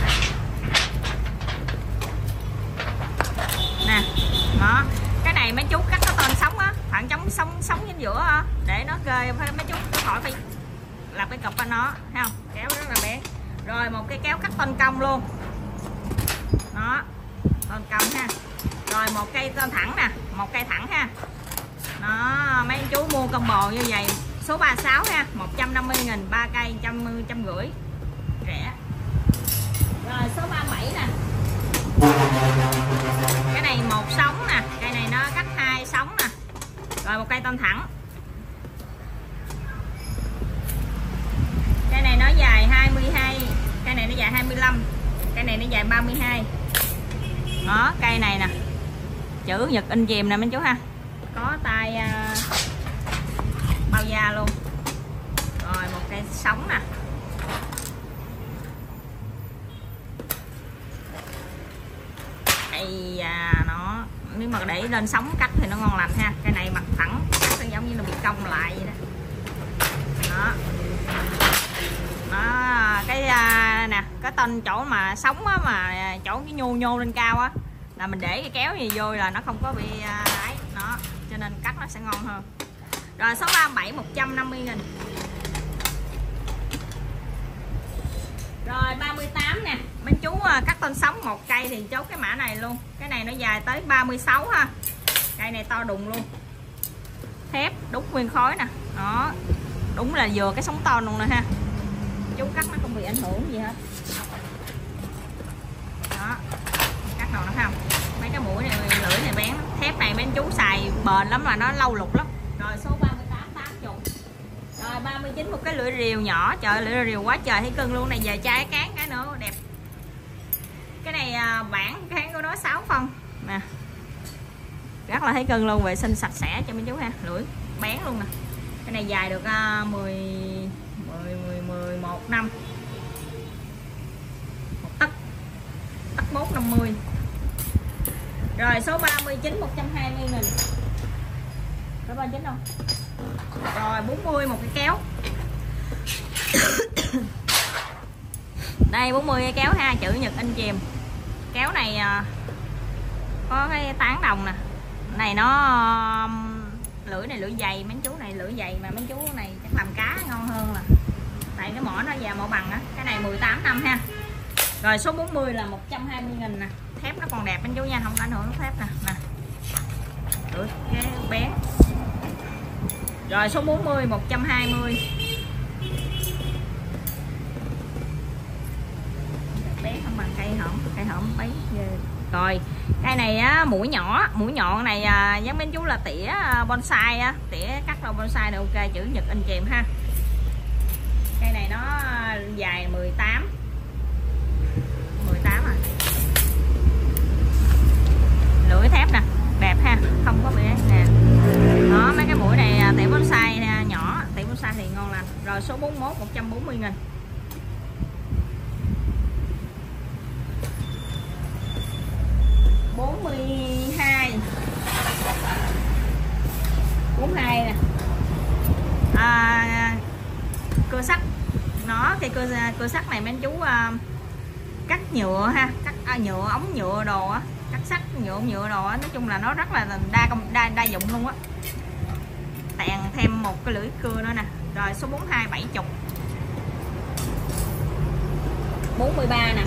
nè đó, cái này mấy chú cắt cái tên sống á, khoảng trống sống trên giữa á, để nó kê mấy chú khỏi phải làm cái cọc bên nó, thấy không? Kéo rất là bé. Rồi một cái kéo cắt tên cong luôn đó, tên cong ha. Rồi một cây tên thẳng nè, một cây thẳng ha. Đó, mấy anh chú mua combo như vậy số 36 ha, 150.000 3 cây, 150 rẻ. Rồi số 37 nè, cái này một sống nè, cây này nó cắt 2 sống nè. Rồi một cây tên thẳng, cây này nó dài 22, cây này nó dài 25, cây này nó dài 32. Đó, cây này nè, chữ Nhật in chìm nè mấy chú ha, có tay bao da luôn. Rồi một cây sống nè, đây nó nếu mà để lên sóng cắt thì nó ngon lành ha. Cái này mặt thẳng cắt nó giống như nó bị cong lại vậy đó. Đó, cái nè, cái tên chỗ mà sống á, mà chỗ cái nhô lên cao á, là mình để cái kéo gì vô là nó không có bị ấy nó, cho nên cắt nó sẽ ngon hơn. Rồi số 37 150.000. Rồi 38 nè, bên chú cắt tên sống một cây thì chốt cái mã này luôn. Cái này nó dài tới 36 ha. Cây này to đùng luôn. Thép đúc nguyên khối nè. Đó. Đúng là vừa cái sống to luôn nè ha. Chú cắt nó không bị ảnh hưởng gì hết. Đó. Cắt đầu nó không? Mấy cái mũi này, lưỡi này bén. Thép này bên chú xài bền lắm mà nó lâu lục lắm. Rồi số 38 80. Rồi 39 một cái lưỡi rìu nhỏ, trời lưỡi rìu quá trời thấy cưng luôn này, về trái cán cái nữa đẹp. Cái này bản cán của nó 6 phân nè, rất là thấy cưng luôn, vệ sinh sạch sẽ cho mấy chú ha, lưỡi bén luôn nè. Cái này dài được 11 năm, một tấc 150. Rồi số 39 120.000. Có 39 không? Rồi 40 một cái kéo. Đây 40 cái kéo ha, chữ Nhật in chìm. Kéo này có cái tán đồng nè. Này nó lưỡi này lưỡi dày, mấy chú này lưỡi dày mà mấy chú này chắc làm cá ngon hơn, là tại cái mỏ nó già mỏ bằng á. Cái này 18 năm ha. Rồi số 40 là 120.000 nè. Thép nó còn đẹp mấy chú nha, không có ảnh hưởng thép nè. Nè. Lưỡi cái bé. Rồi số 40 120. Bé không bằng cây hổm bấy ghê. Rồi cây này á, mũi nhỏ, mũi nhọn này giống bên chú là tỉa bonsai á, tỉa cắt đầu bonsai này ok, chữ Nhật in chìm ha. Cây này nó dài 18 à. Lưỡi thép nè, đẹp ha, không có bị nè. Đó, mấy cái mũi này tỉa bonsai nhỏ, tỉa bonsai thì ngon lành. Rồi số 41 140.000. nè, cưa sắt. Nó cây cưa sắt này mấy anh chú cắt nhựa ha, cắt nhựa, ống nhựa đồ á, cắt sắt nhựa đồ á, nói chung là nó rất là đa dụng luôn á. Tèn thêm một cái lưỡi cưa nữa nè. Rồi số 42 70. 43 nè.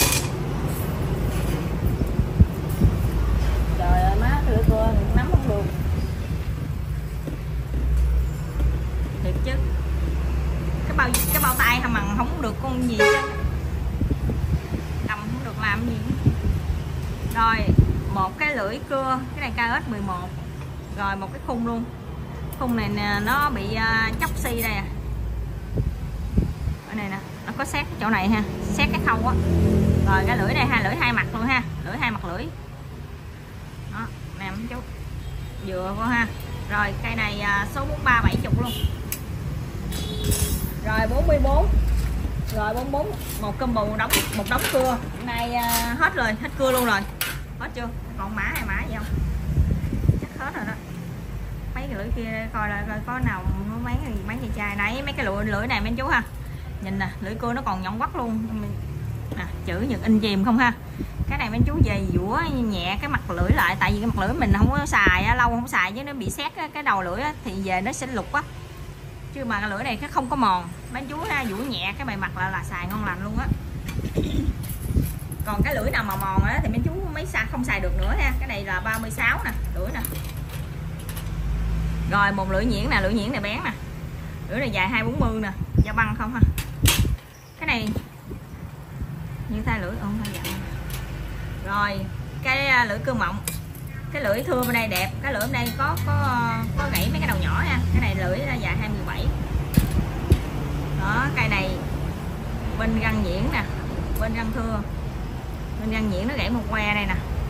Trời ơi má, cái lưỡi cưa nắm không được thiệt chứ, cái bao tay không bằng không được con gì chứ, cầm không được làm gì. Rồi một cái lưỡi cưa, cái này KS 11. Rồi một cái khung luôn, khung này nè, nó bị chóc xi đây à, ở này nè, nó có xét cái chỗ này ha, xét cái khâu á. Rồi cái lưỡi đây ha, lưỡi hai mặt luôn ha, lưỡi hai mặt lưỡi đó nè chú, vừa cô ha. Rồi cây này số 43 70 luôn. 44. Rồi 44 một combo một đống cưa. Hôm nay hết rồi, hết cưa luôn rồi. Hết chưa? Còn mã hay mã gì không? Chắc hết rồi đó. Mấy cái lưỡi kia coi là có nào nó mấy cái chai đấy, mấy cái lưỡi này mấy chú ha. Nhìn nè, lưỡi cưa nó còn nhọn quắt luôn. Nè, chữ Nhật in chìm không ha. Cái này mấy chú về dũa nhẹ cái mặt lưỡi lại, tại vì cái mặt lưỡi mình không có xài á, lâu không xài chứ nó bị xét cái đầu lưỡi á, thì về nó sẽ lục á. Chứ mà cái lưỡi này nó không có mòn. Mấy chú ha, dũa nhẹ cái bề mặt là xài ngon lành luôn á. Còn cái lưỡi nào mà mòn á thì mấy chú không xài được nữa ha. Cái này là 36 nè, lưỡi nè. Rồi một lưỡi nhuyễn nè, lưỡi nhuyễn này bén nè. Lưỡi này dài 240 nè, da băng không ha. Cái này như thay lưỡi không thay dạng. Rồi cái lưỡi cưa mộng, cái lưỡi thưa bên đây đẹp, cái lưỡi bên đây có gãy mấy cái đầu nhỏ nha. Cái này lưỡi dài 27. Đó, cây này bên răng nhuyễn nè, bên răng thưa, bên răng nhuyễn nó gãy một que đây nè.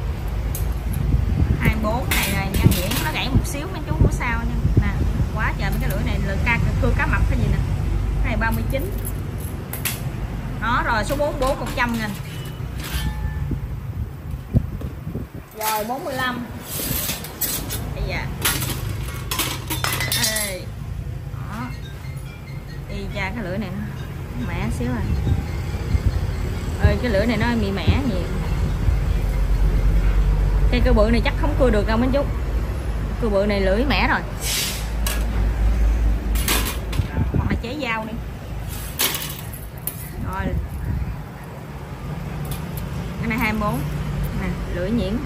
24 này răng nhuyễn nó gãy một xíu mấy chú của sao nha. Nè, quá trời mấy cái lưỡi này là cưa cá mập cái gì nè. Cái này 39. Đó, rồi số 44 100.000. Rồi 45. Bây giờ ê. Đó. Đi ra cái lưỡi này nó mẻ xíu rồi. Ơi cái lưỡi này nó bị mẻ nhiều. Cây cưa bự này chắc không cưa được đâu mấy chú. Cưa bự này lưỡi mẻ rồi. Hoặc là chế dao đi. Rồi. Cái này 24. Nè, lưỡi nhuyễn.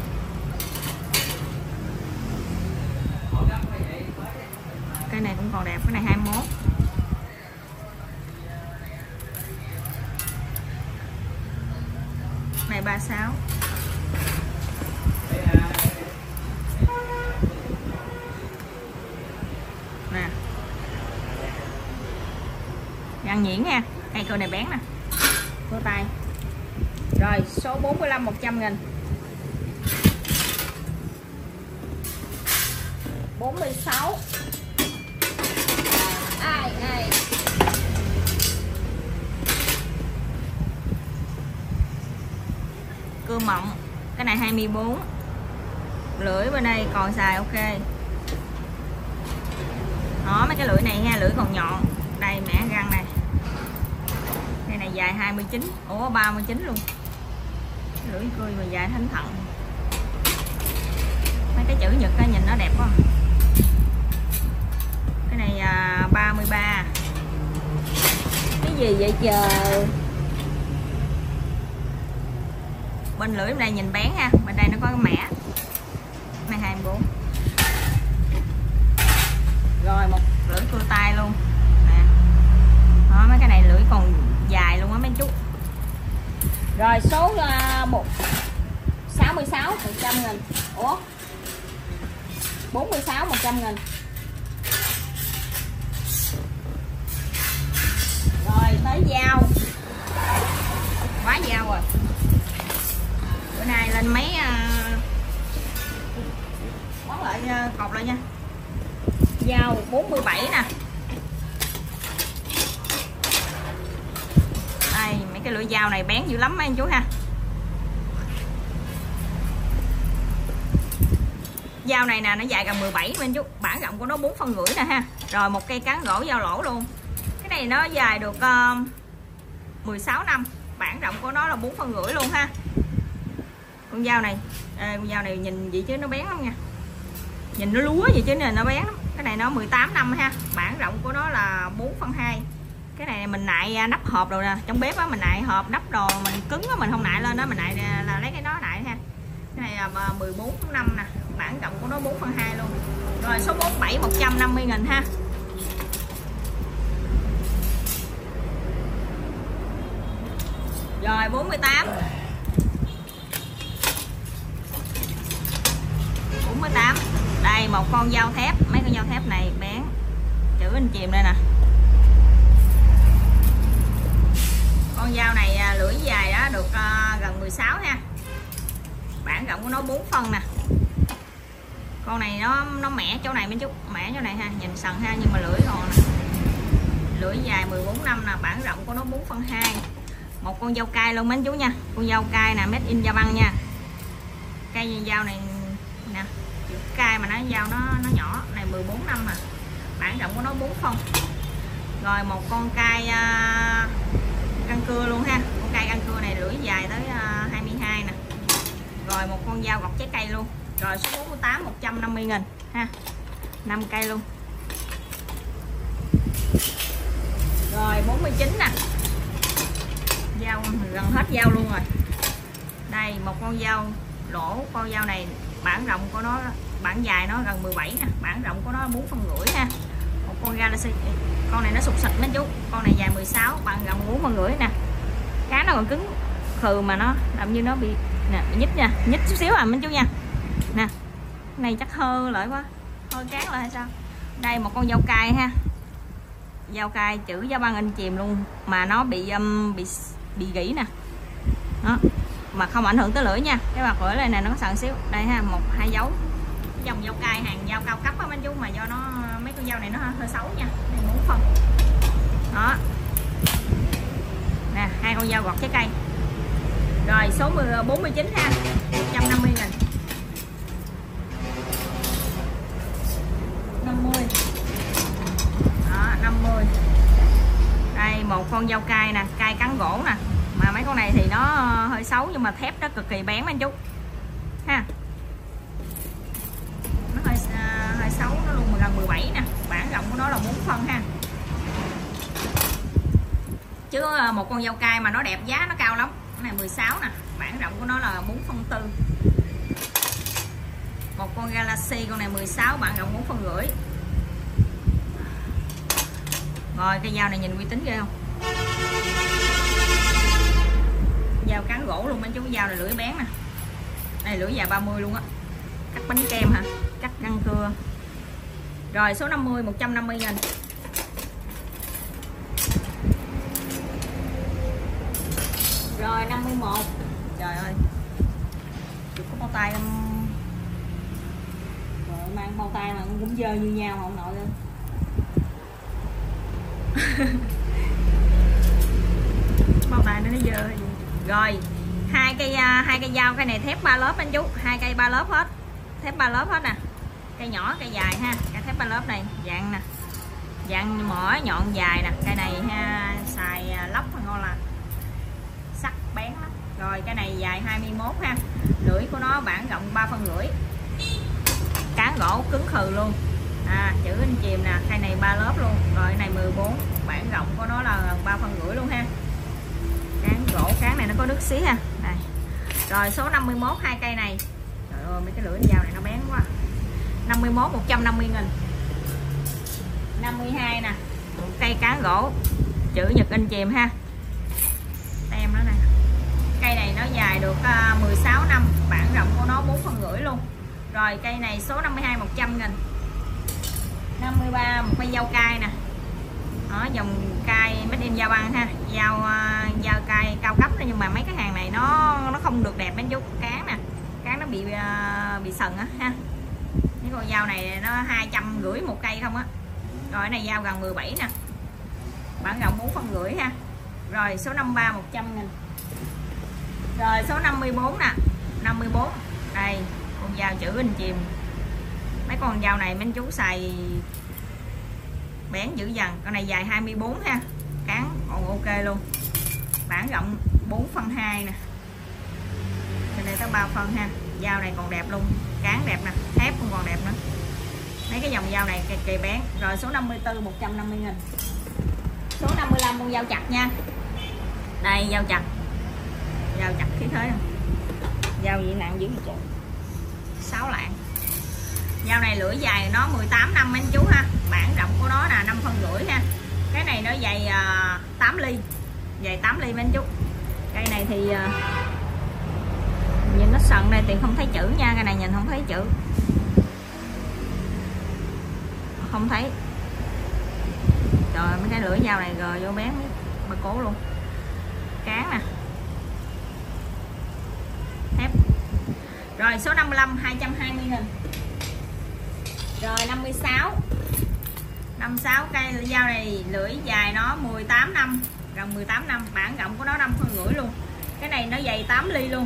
Cái này cũng còn đẹp, cái này 21. Cái này 36. Nè. Răng nhuyễn nha. Cây cưa này bén nè. Cưa tay. Rồi số 45 100.000. 46. Ai cưa mộng, cái này 24. Lưỡi bên đây còn xài ok. Đó, mấy cái lưỡi này nha, lưỡi còn nhọn. Đây mẻ răng này. Cái này dài 29. Ủa 39 luôn. Lưỡi cưa mà dài thánh thận. Mấy cái chữ Nhật á, nhìn nó đẹp quá. Cái này 33. Cái gì vậy trời. Bên lưỡi bên đây nhìn bén ha, bên đây nó có cái mẻ. Này 24. Rồi một lưỡi cưa tay luôn nè. Đó, mấy cái này lưỡi còn dài luôn á mấy chú. Rồi số 66 100.000. Ủa 46 100.000. Rồi tới dao. Quá dao rồi. Bữa nay lên mấy bón lại cột lại nha. Dao 47 nè. Đây mấy cái lưỡi dao này bén dữ lắm mấy anh chú ha. Dao này nè nó dài gần 17 anh chú. Bản rộng của nó 4,5 phân nè ha. Rồi một cây cán gỗ dao lỗ luôn. Cái này nó dài được 16 năm. Bản rộng của nó là 4,5 phân luôn ha. Con dao này con dao này nhìn vậy chứ nó bén lắm nha. Nhìn nó lúa vậy chứ nó bén lắm. Cái này nó 18 năm ha. Bản rộng của nó là 4/2. Cái này mình nại nắp hộp rồi nè. Trong bếp á mình nại hộp nắp đồ mình cứng á mình không nại lên đó, mình nại là lấy cái đó nại ha. Cái này là 14 năm nè. Bản rộng của nó 4/2 luôn. Rồi số 47 150.000 ha. Rồi 48. 48. Đây một con dao thép, mấy con dao thép này bén. Chữ anh chìm đây nè. Con dao này lưỡi dài đó được gần 16 ha. Bản rộng của nó 4 phân nè. Con này nó mẻ chỗ này mấy chút, mẻ chỗ này ha, nhìn sần ha, nhưng mà lưỡi còn lưỡi dài 14 năm nè, bản rộng của nó 4/2. Một con dao cay luôn mấy anh chú nha. Con dao cay nè, made in Japan nha. Cây dao này nè, chữ cay mà nó dao nó nhỏ, này 14 năm nè. Bản rộng của nó 4 phân. Rồi một con cay răng cưa luôn ha. Con cay răng cưa này lưỡi dài tới 22 nè. Rồi một con dao gọt trái cây luôn. Rồi số 48 150.000 ha. 5 cây luôn. Rồi 49 nè. Dao gần hết dao luôn rồi. Đây một con dao lỗ, con dao này bản rộng của nó, bản dài nó gần 17 nè, bản rộng của nó 4 phân rưỡi ha. Một con Galaxy, con này nó sụt sịch mấy chú, con này dài 16, bản rộng 4 phân rưỡi nè. Cá nó còn cứng khừ mà nó làm như nó bị nè, bị nhích nha, nhích chút xíu à mấy chú nha. Nè, này chắc hơ lại quá, hơi cán lại hay sao. Đây một con dao cay ha, dao cay chữ Japan in chìm luôn mà nó bị gỉ nè. Đó, mà không ảnh hưởng tới lưỡi nha. Cái mặt lưỡi này nè nó có sần xíu. Đây ha, 1-2 dấu. Cái dòng dao cay hàng dao cao cấp á mấy chú, mà do nó mấy con dao này nó hơi xấu nha. Đây 4 phân. Đó. Nè, 2 con dao gọt trái cây. Rồi số 49 ha, 150.000. 50. Đó, 50. Đây một con dao cay nè, cay cắn gỗ nè. Mà mấy con này thì nó hơi xấu nhưng mà thép nó cực kỳ bén anh chú ha. Nó hơi xấu, nó luôn mà gần 17 nè, bản rộng của nó là 4 phân ha. Chứ một con dao cay mà nó đẹp giá nó cao lắm. Cái này 16 nè, bản rộng của nó là 4/4. Một con Galaxy, con này 16, bản rộng 4/5. Rồi cái dao này nhìn uy tín ghê không? Dao cán gỗ luôn mấy chú, dao này lưỡi bén nè. Đây lưỡi dài 30 luôn á. Cắt bánh kem hả? Cắt răng cưa. Rồi số 50 150.000. Rồi 51. Trời ơi. Chụp có bao tay không? Rồi mang bao tay mà cũng dơ như nhau mà ông nội lên. Bao tay nó dơ gì. Rồi hai cây dao, cây này thép 3 lớp anh chú, 2 cây 3 lớp hết, thép 3 lớp hết nè. Cây nhỏ cây dài ha, cây thép 3 lớp này dạng nè, dạng mỏ nhọn dài nè. Cây này ha, xài lóc ngon là sắc bén lắm. Rồi cây này dài 21 ha, lưỡi của nó bản rộng 3/5. Cán gỗ cứng khừ luôn. Chữ in chìm nè, cây này 3 lớp luôn. Rồi cái này 14, bản rộng của nó là gần 3/5 luôn ha. Cán gỗ, cán này nó có đứt xí ha. Đây. Rồi số 51 2 cây này. Trời ơi mấy cái lưỡi dao này nó bén quá. 51 150.000. 52 nè, một cây cán gỗ chữ Nhật in chìm ha. Tem nó nè. Cây này nó dài được 16 năm, bản rộng của nó 4/5 luôn. Rồi cây này số 52 100.000. 53 một cây dao cay nè. Đó, dòng cay made in Japan ha, dao cay cao cấp đó, nhưng mà mấy cái hàng này nó không được đẹp mấy chú. Cán nè, cán nó bị sần á ha. Cái con dao này nó 250 một cây không á. Rồi cái này dao gần 17 nè, bản rộng 4/5 ha. Rồi số 53 100.000. Rồi số 54 nè, 54 đây con dao chữ in chìm. Mấy con dao này mấy chú xài bén dữ dằn. Con này dài 24 ha, cán còn ok luôn, bản rộng 4/2 nè, trên đây tới 3 phân ha. Dao này còn đẹp luôn, cán đẹp nè, thép cũng còn đẹp nữa. Mấy cái dòng dao này kỳ bén. Rồi số 54 150.000. Số 55 con dao chặt nha. Đây dao chặt khí thế không? Dao gì nặng dữ vậy trời, 6 lạng. Dao này lưỡi dài nó 18 năm anh chú ha, bản rộng của nó là 5/5 ha. Cái này nó dày 8 ly, dày 8 ly anh chú. Cây này thì nhìn nó sần đây thì không thấy chữ nha, cái này nhìn không thấy chữ, không thấy. Trời mấy cái lưỡi dao này gờ vô bén bà cố luôn. Cán nè, thép. Rồi số 55 220.000. Rồi 56 56 cây. Dao này lưỡi dài nó 18 năm, gần 18 năm, bản rộng của nó 5 phân rưỡi luôn. Cái này nó dày 8 ly luôn.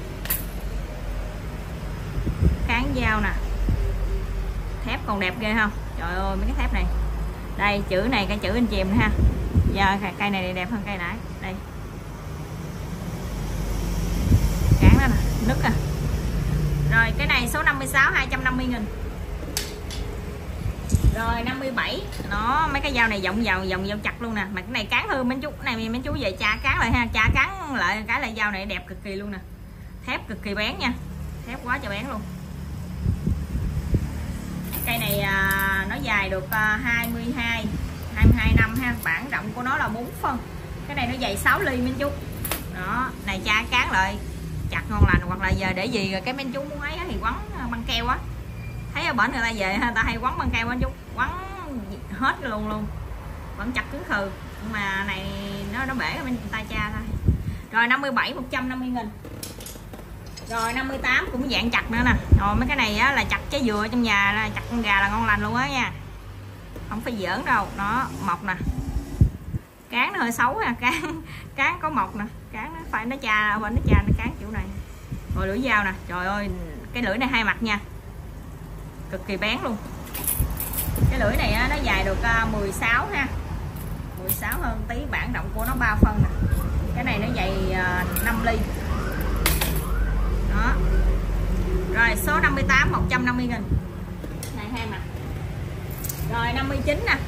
Cán dao nè, thép còn đẹp ghê không, trời ơi mấy cái thép này. Đây chữ này, cái chữ in chìm ha. Giờ cây này đẹp hơn cây nãy. Đây cán đó nè, nứt à. Rồi cái này số 56 250.000. Rồi 57 nó, mấy cái dao này vòng dao chặt luôn nè. Mà cái này cán hư mấy chú, cái này mấy chú về tra cán lại ha, tra cán lại cái là dao này đẹp cực kỳ luôn nè. Thép cực kỳ bén nha, thép quá trời bén luôn. Cây này nó dài được 22 năm ha, bản rộng của nó là 4 phân. Cái này nó dày 6 ly mấy chú. Đó, này tra cán lại chặt ngon lành, hoặc là giờ để gì rồi cái mấy chú muốn ấy thì quấn băng keo á. Thấy ở bển người ta về người ta hay quấn băng keo anh chú, quấn hết luôn vẫn chặt cứng khừ. Nhưng mà này nó bể bên người ta tra thôi. Rồi 57 150.000. Rồi 58 cũng dạng chặt nữa nè. Rồi mấy cái này á, là chặt trái dừa trong nhà, là chặt con gà là ngon lành luôn á nha, không phải giỡn đâu. Nó mọc nè, cán nó hơi xấu ha, cán có mọc nè, cán nó phải nó chà bên, nó chà nó cán kiểu này. Rồi lưỡi dao nè, trời ơi cái lưỡi này hai mặt nha, cực kỳ bén luôn. Cái lưỡi này á, nó dài được 16 ha, 16 hơn tí, bản rộng của nó 3 phân nè. Cái này nó dày 5 ly. Đó. Rồi số 58 150.000. Này hai mặt. Rồi 59 nè.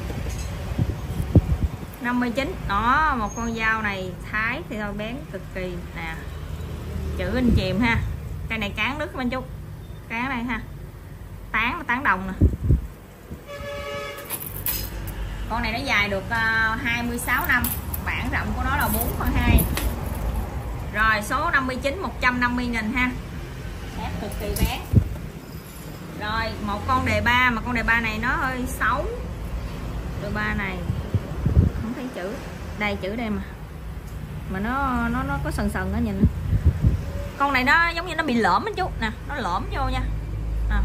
59 đó, một con dao này thái thì thôi bén cực kỳ nè. Chữ in chìm ha. Cây này cán nước bên chú. Cán này ha. Tán đồng nè. Con này nó dài được 26 năm, bản rộng của nó là 4/2. Rồi số 59 150.000 ha. Thép cực kỳ bén. Rồi một con đề ba, mà con đề ba này nó hơi xấu. Đề ba này không thấy chữ. Đây chữ đây mà nó có sần á nhìn. Con này nó giống như nó bị lõm một chút nè, nó lõm vô nha. À.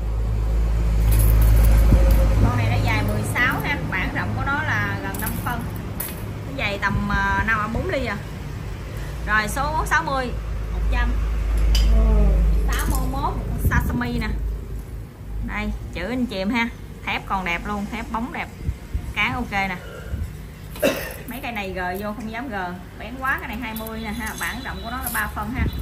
Con này nó dài 16 ha, bản rộng của nó là gần 5 phân. Nó dày tầm 4 ly à. Rồi số 60 100. 81 sashimi nè. Đây chữ in chìm ha, thép còn đẹp luôn, thép bóng đẹp, cán ok nè. Mấy cây này gờ vô không dám gờ, bén quá. Cái này 20 nè ha, bản rộng của nó là 3 phân ha.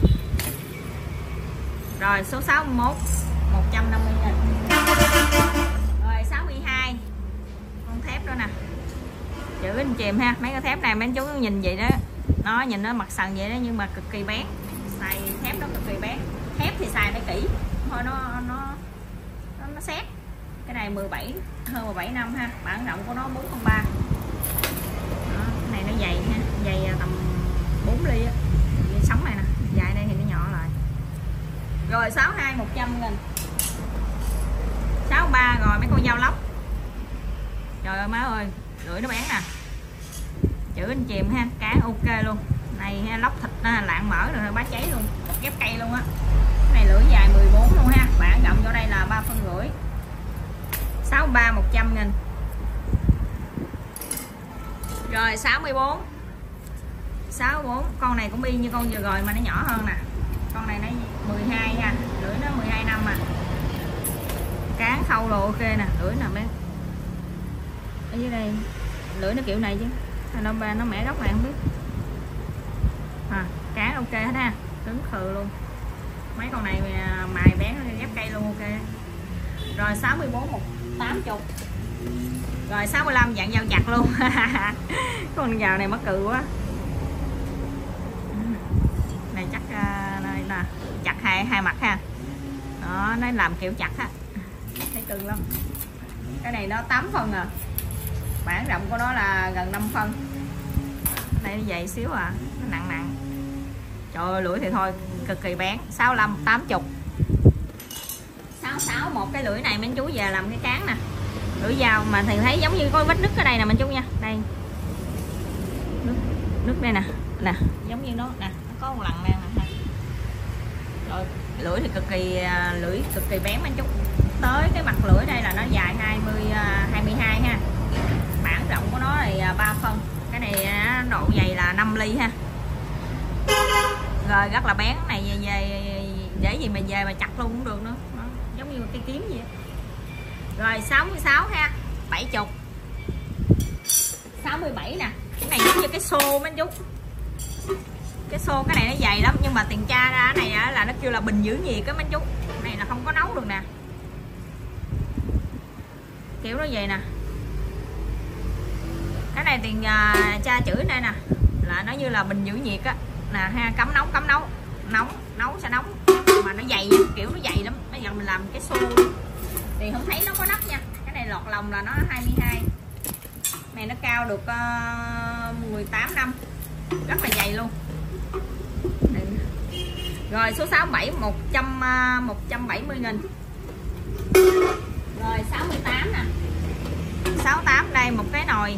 Rồi số 61 150.000. Rồi 62 con thép đó nè, chữ in chìm ha. Mấy cái thép này mấy chú nhìn vậy đó, nó nhìn nó mặt sần vậy đó, nhưng mà cực kỳ bén. Xài thép nó cực kỳ bén. Thép thì xài phải kỹ thôi, nó xét. Cái này 17 hơn 17 năm ha, bản rộng của nó 4/3. Cái này nó dày ha, dày tầm 4 ly á. Sống này nè, dài đây thì nó nhỏ lại. Rồi 62 100.000. 63 rồi mấy con dao lóc. Trời ơi má ơi, lưỡi nó bén nè. Chữ in chìm ha, cá ok luôn. Này ha, lóc thịt lạng mỡ rồi bá cháy luôn, ghép cây luôn á. Cái này lưỡi dài 14 luôn ha, bản rộng vô đây là 3 phân rưỡi. 63 100.000. Rồi 64 con này cũng y như con vừa rồi mà nó nhỏ hơn nè. Con này nó 12 ha, lưỡi nó 12 năm à. Cán khâu đồ ok nè, lưỡi nè bé. Ở dưới đây lưỡi nó kiểu này chứ nó mẻ góc này không biết à. Cán ok hết ha, cứng khừ luôn. Mấy con này mài bén ghép cây luôn ok. Rồi 64 180. Rồi 65 dạng dao chặt luôn. Con dao này mắc cừ quá. Này chắc này nè, chặt hai mặt ha. Đó, nó làm kiểu chặt ha. Thấy cưng lắm. Cái này nó 8 phân à. Bản rộng của nó là gần 5 phân. Đây nó dày xíu à, nó nặng. Trời ơi, lưỡi thì thôi cực kỳ bén. 65 80. 66 một cái lưỡi này mấy chú về làm cái cán nè. Lưỡi dao mà thì thấy giống như có vết nứt ở đây nè mấy chú nha. Đây. Nứt đây nè. Nè, giống như nó nè, nó có một lần nè. Rồi, lưỡi thì cực kỳ bén mấy chú. tới cái mặt lưỡi đây là nó dài 22 ha. Bản rộng của nó là 3 phân. Cái này độ dày là 5 ly ha. Rồi rất là bén, này để gì mà về mà chặt luôn cũng được nữa. Đó, giống như cây kiếm vậy. Rồi 66 ha, 70. 67 nè. Cái này giống như cái xô mấy chú. Cái xô cái này nó dày lắm, nhưng mà tiền tra ra cái này là nó kêu là bình giữ nhiệt á mấy chú. Cái này là không có nấu được nè. Kiểu nó vậy nè. Cái này tiền tra chữ đây nè, là nó như là bình giữ nhiệt á nè ha, cấm nóng nấu sẽ nóng, mà nó dày kiểu nó dày lắm. Bây giờ mình làm cái xô thì không thấy nó có nắp nha. Cái này lọt lòng là nó 22. Này nó cao được 18 năm, rất là dày luôn. Đây. Rồi số 67 170.000. Rồi 68 nè. 68 đây một cái nồi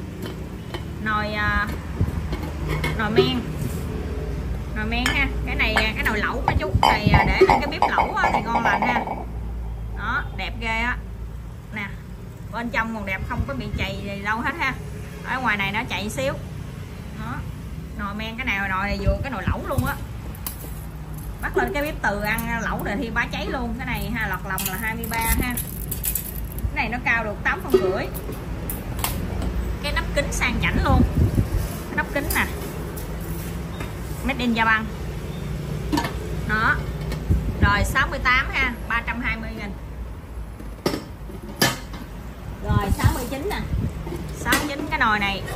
men ha. Cái này cái nồi lẩu mấy chú, này để lên cái bếp lẩu thì ngon lành ha. Đó, đẹp ghê á nè, bên trong còn đẹp, không có bị chày gì đâu hết ha. Ở ngoài này nó chạy xíu. Đó, nồi men, cái này nồi này vừa cái nồi lẩu luôn á, bắt lên cái bếp từ ăn lẩu rồi thì bá cháy luôn. Cái này ha, lọt lòng là 23 ha. Cái này nó cao được 8 phân rưỡi. Cái nắp kính sang chảnh luôn, cái nắp kính nè, made in Japan. Đó. Rồi 68 ha, 320.000. Rồi 69 nè. 69 cái nồi này.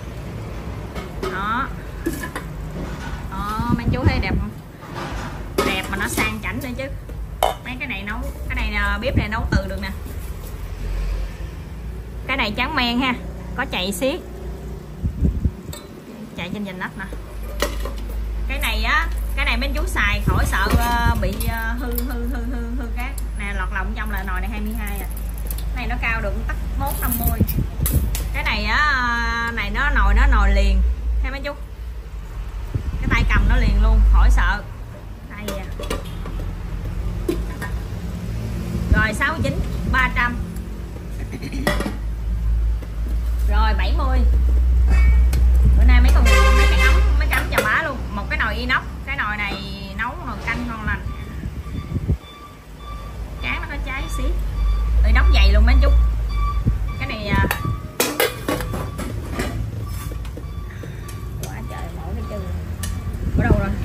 Đó. Đó, mấy chú thấy đẹp không? Đẹp mà nó sang chảnh nữa chứ. Mấy cái này nấu, cái này bếp này nấu từ được nè. Cái này tráng men ha, có chạy xiết, chạy trên vành nách nè. Cái này á, cái này mấy chú xài khỏi sợ bị hư cát nè. Lọt lòng trong là nồi này 22 à. Cái này nó cao được tắc 150. Cái này á, này nó nồi liền thấy mấy chú, cái tay cầm nó liền luôn, khỏi sợ đây à. Rồi 69 300. Rồi 70. Bữa nay mấy cái ấm chà bá luôn. Một cái nồi inox. Cái nồi này nấu nồi canh ngon lành. Tráng nó có cháy xí. Inox dày luôn mấy chú. Cái này quá trời, mỗi cái chân ở đâu rồi?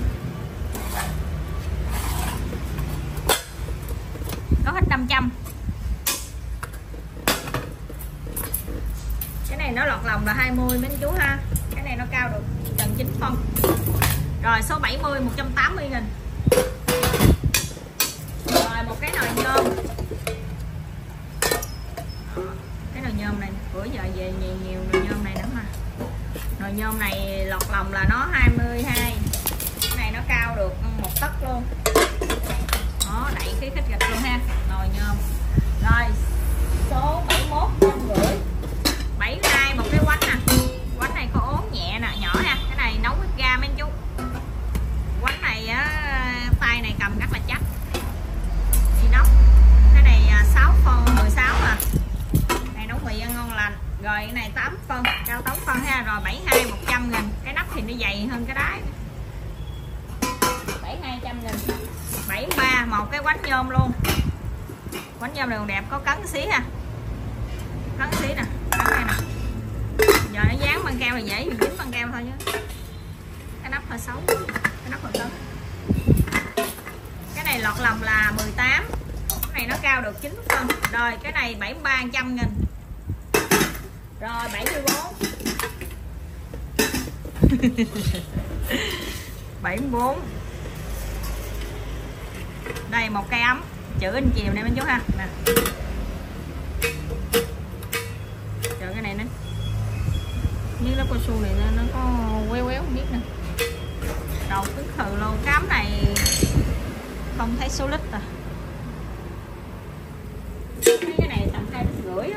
Có hết 500. Cái này nó lọt lòng là 20 mấy chú ha. Cái này nó cao được gần 9 phân. Rồi số 70 180.000. Rồi một cái nồi nhôm. Cái nồi nhôm này bữa giờ về nhiều nồi nhôm này nữa mà. Nồi nhôm này lọt lòng là nó 22. Cái này nó cao được 1 tấc luôn. Đó, đẩy cái khích gạch luôn ha. Nồi nhôm. Rồi số 71 150. 72 một cái quánh nè. Quánh này có ốm nhẹ nè, nhỏ ha. Cái này nấu ít ga mấy chú. Quánh này á, tay này cầm rất là chắc. Inox. Cái này 6 phân 16 à. Này nấu mì ăn ngon lành. Rồi cái này 8 phân, cao 8 phân ha. Rồi 72 100.000. Cái nắp thì nó dày hơn cái đáy. 72 100.000. 73 một cái quánh nhôm luôn. Quánh nhôm này còn đẹp, có cấn xí ha. Cấn xí nè, cấn đây nè. Giờ nó dán băng keo là dễ, mình dính băng keo thôi chứ. Cái nắp hơi xấu, cái nắp hơi cứng. Cái này lọt lòng là 18. Cái này nó cao được 9 phân. Rồi cái này 73 100.000. Rồi 74. 74. Đây một cây ấm, chữ in chiều này bên chú ha. Nè. Trời, cái này nó như lớp cao su này nó có quéo không biết nè. Đầu cứng khừ luôn. Cám này không thấy số lít à. Cái này tầm 2,5 lít á.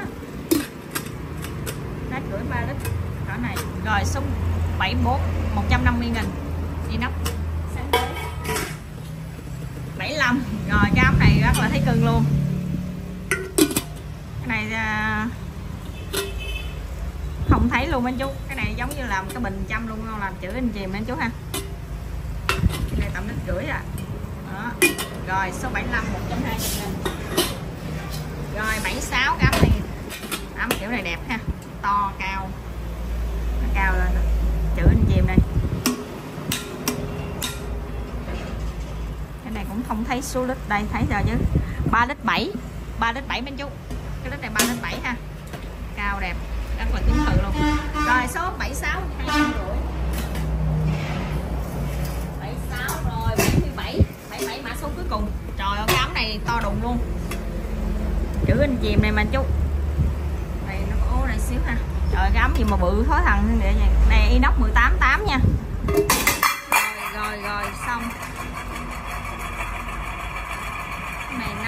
2,5 lít 3 lít cỡ này. Rồi số 74 150.000. Inox. 75. Rồi cám này rất là thấy cưng luôn. này không thấy luôn anh chú. Cái này giống như là một cái bình châm luôn, làm chữ anh chìm anh chú ha. Cái này tầm 1,5 lít à. Đó. Rồi số 75 120.000. Rồi 76 gắm này. Ấm kiểu này đẹp ha, to cao, nó cao lên chữ anh chìm này. Cái này cũng không thấy số lít, đây thấy rồi chứ, 3,7 lít, 3,7 lít bên chú. Cái lít này 3,7 lít ha, cao đẹp, rất là tương tự luôn. Rồi số 76 250. 76 rồi 77 mã số cuối cùng. Trời ơi cái ấm này to đùng luôn, chữ anh chìm này mà chú. Đây nó có ố đây xíu ha. Trời cái ấm gì mà bự thối thần vậy. Này inox 188 nha. Rồi xong. Cái này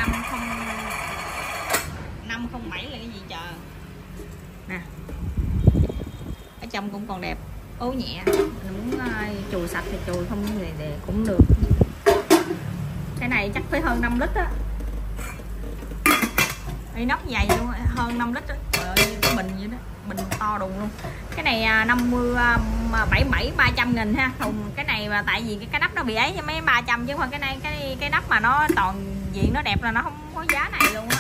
507 là cái gì trời nè, ở trong cũng còn đẹp, ố nhẹ. Mình muốn chùi sạch thì chùi, không thì cũng được. Cái này chắc phải hơn 5 lít á, inox dày luôn, hơn 5 lít đó. Trời ơi, cái bình vậy đó, bình to đùng luôn. Cái này 77 300.000 ha thùng. Cái này mà tại vì cái nắp nó bị ấy cho mấy 300, chứ không cái này cái nắp mà nó toàn diện nó đẹp là nó không có giá này luôn á.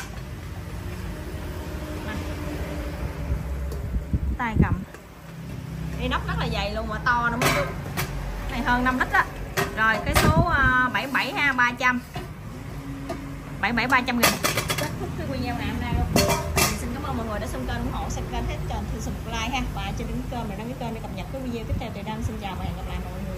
Tay cầm inox rất là dày luôn mà to nữa mới được. Này hơn 5 lít á. Rồi cái số 77 ha, 300, 77 300.000. Kết thúc cái video ngày hôm nay luôn. Xin cảm ơn mọi người đã xem kênh, ủng hộ xem kênh hết kênh thì subscribe ha, và trên kênh mình đăng ký kênh để cập nhật cái video tiếp theo từ Đăng. Xin chào và hẹn gặp lại mọi người.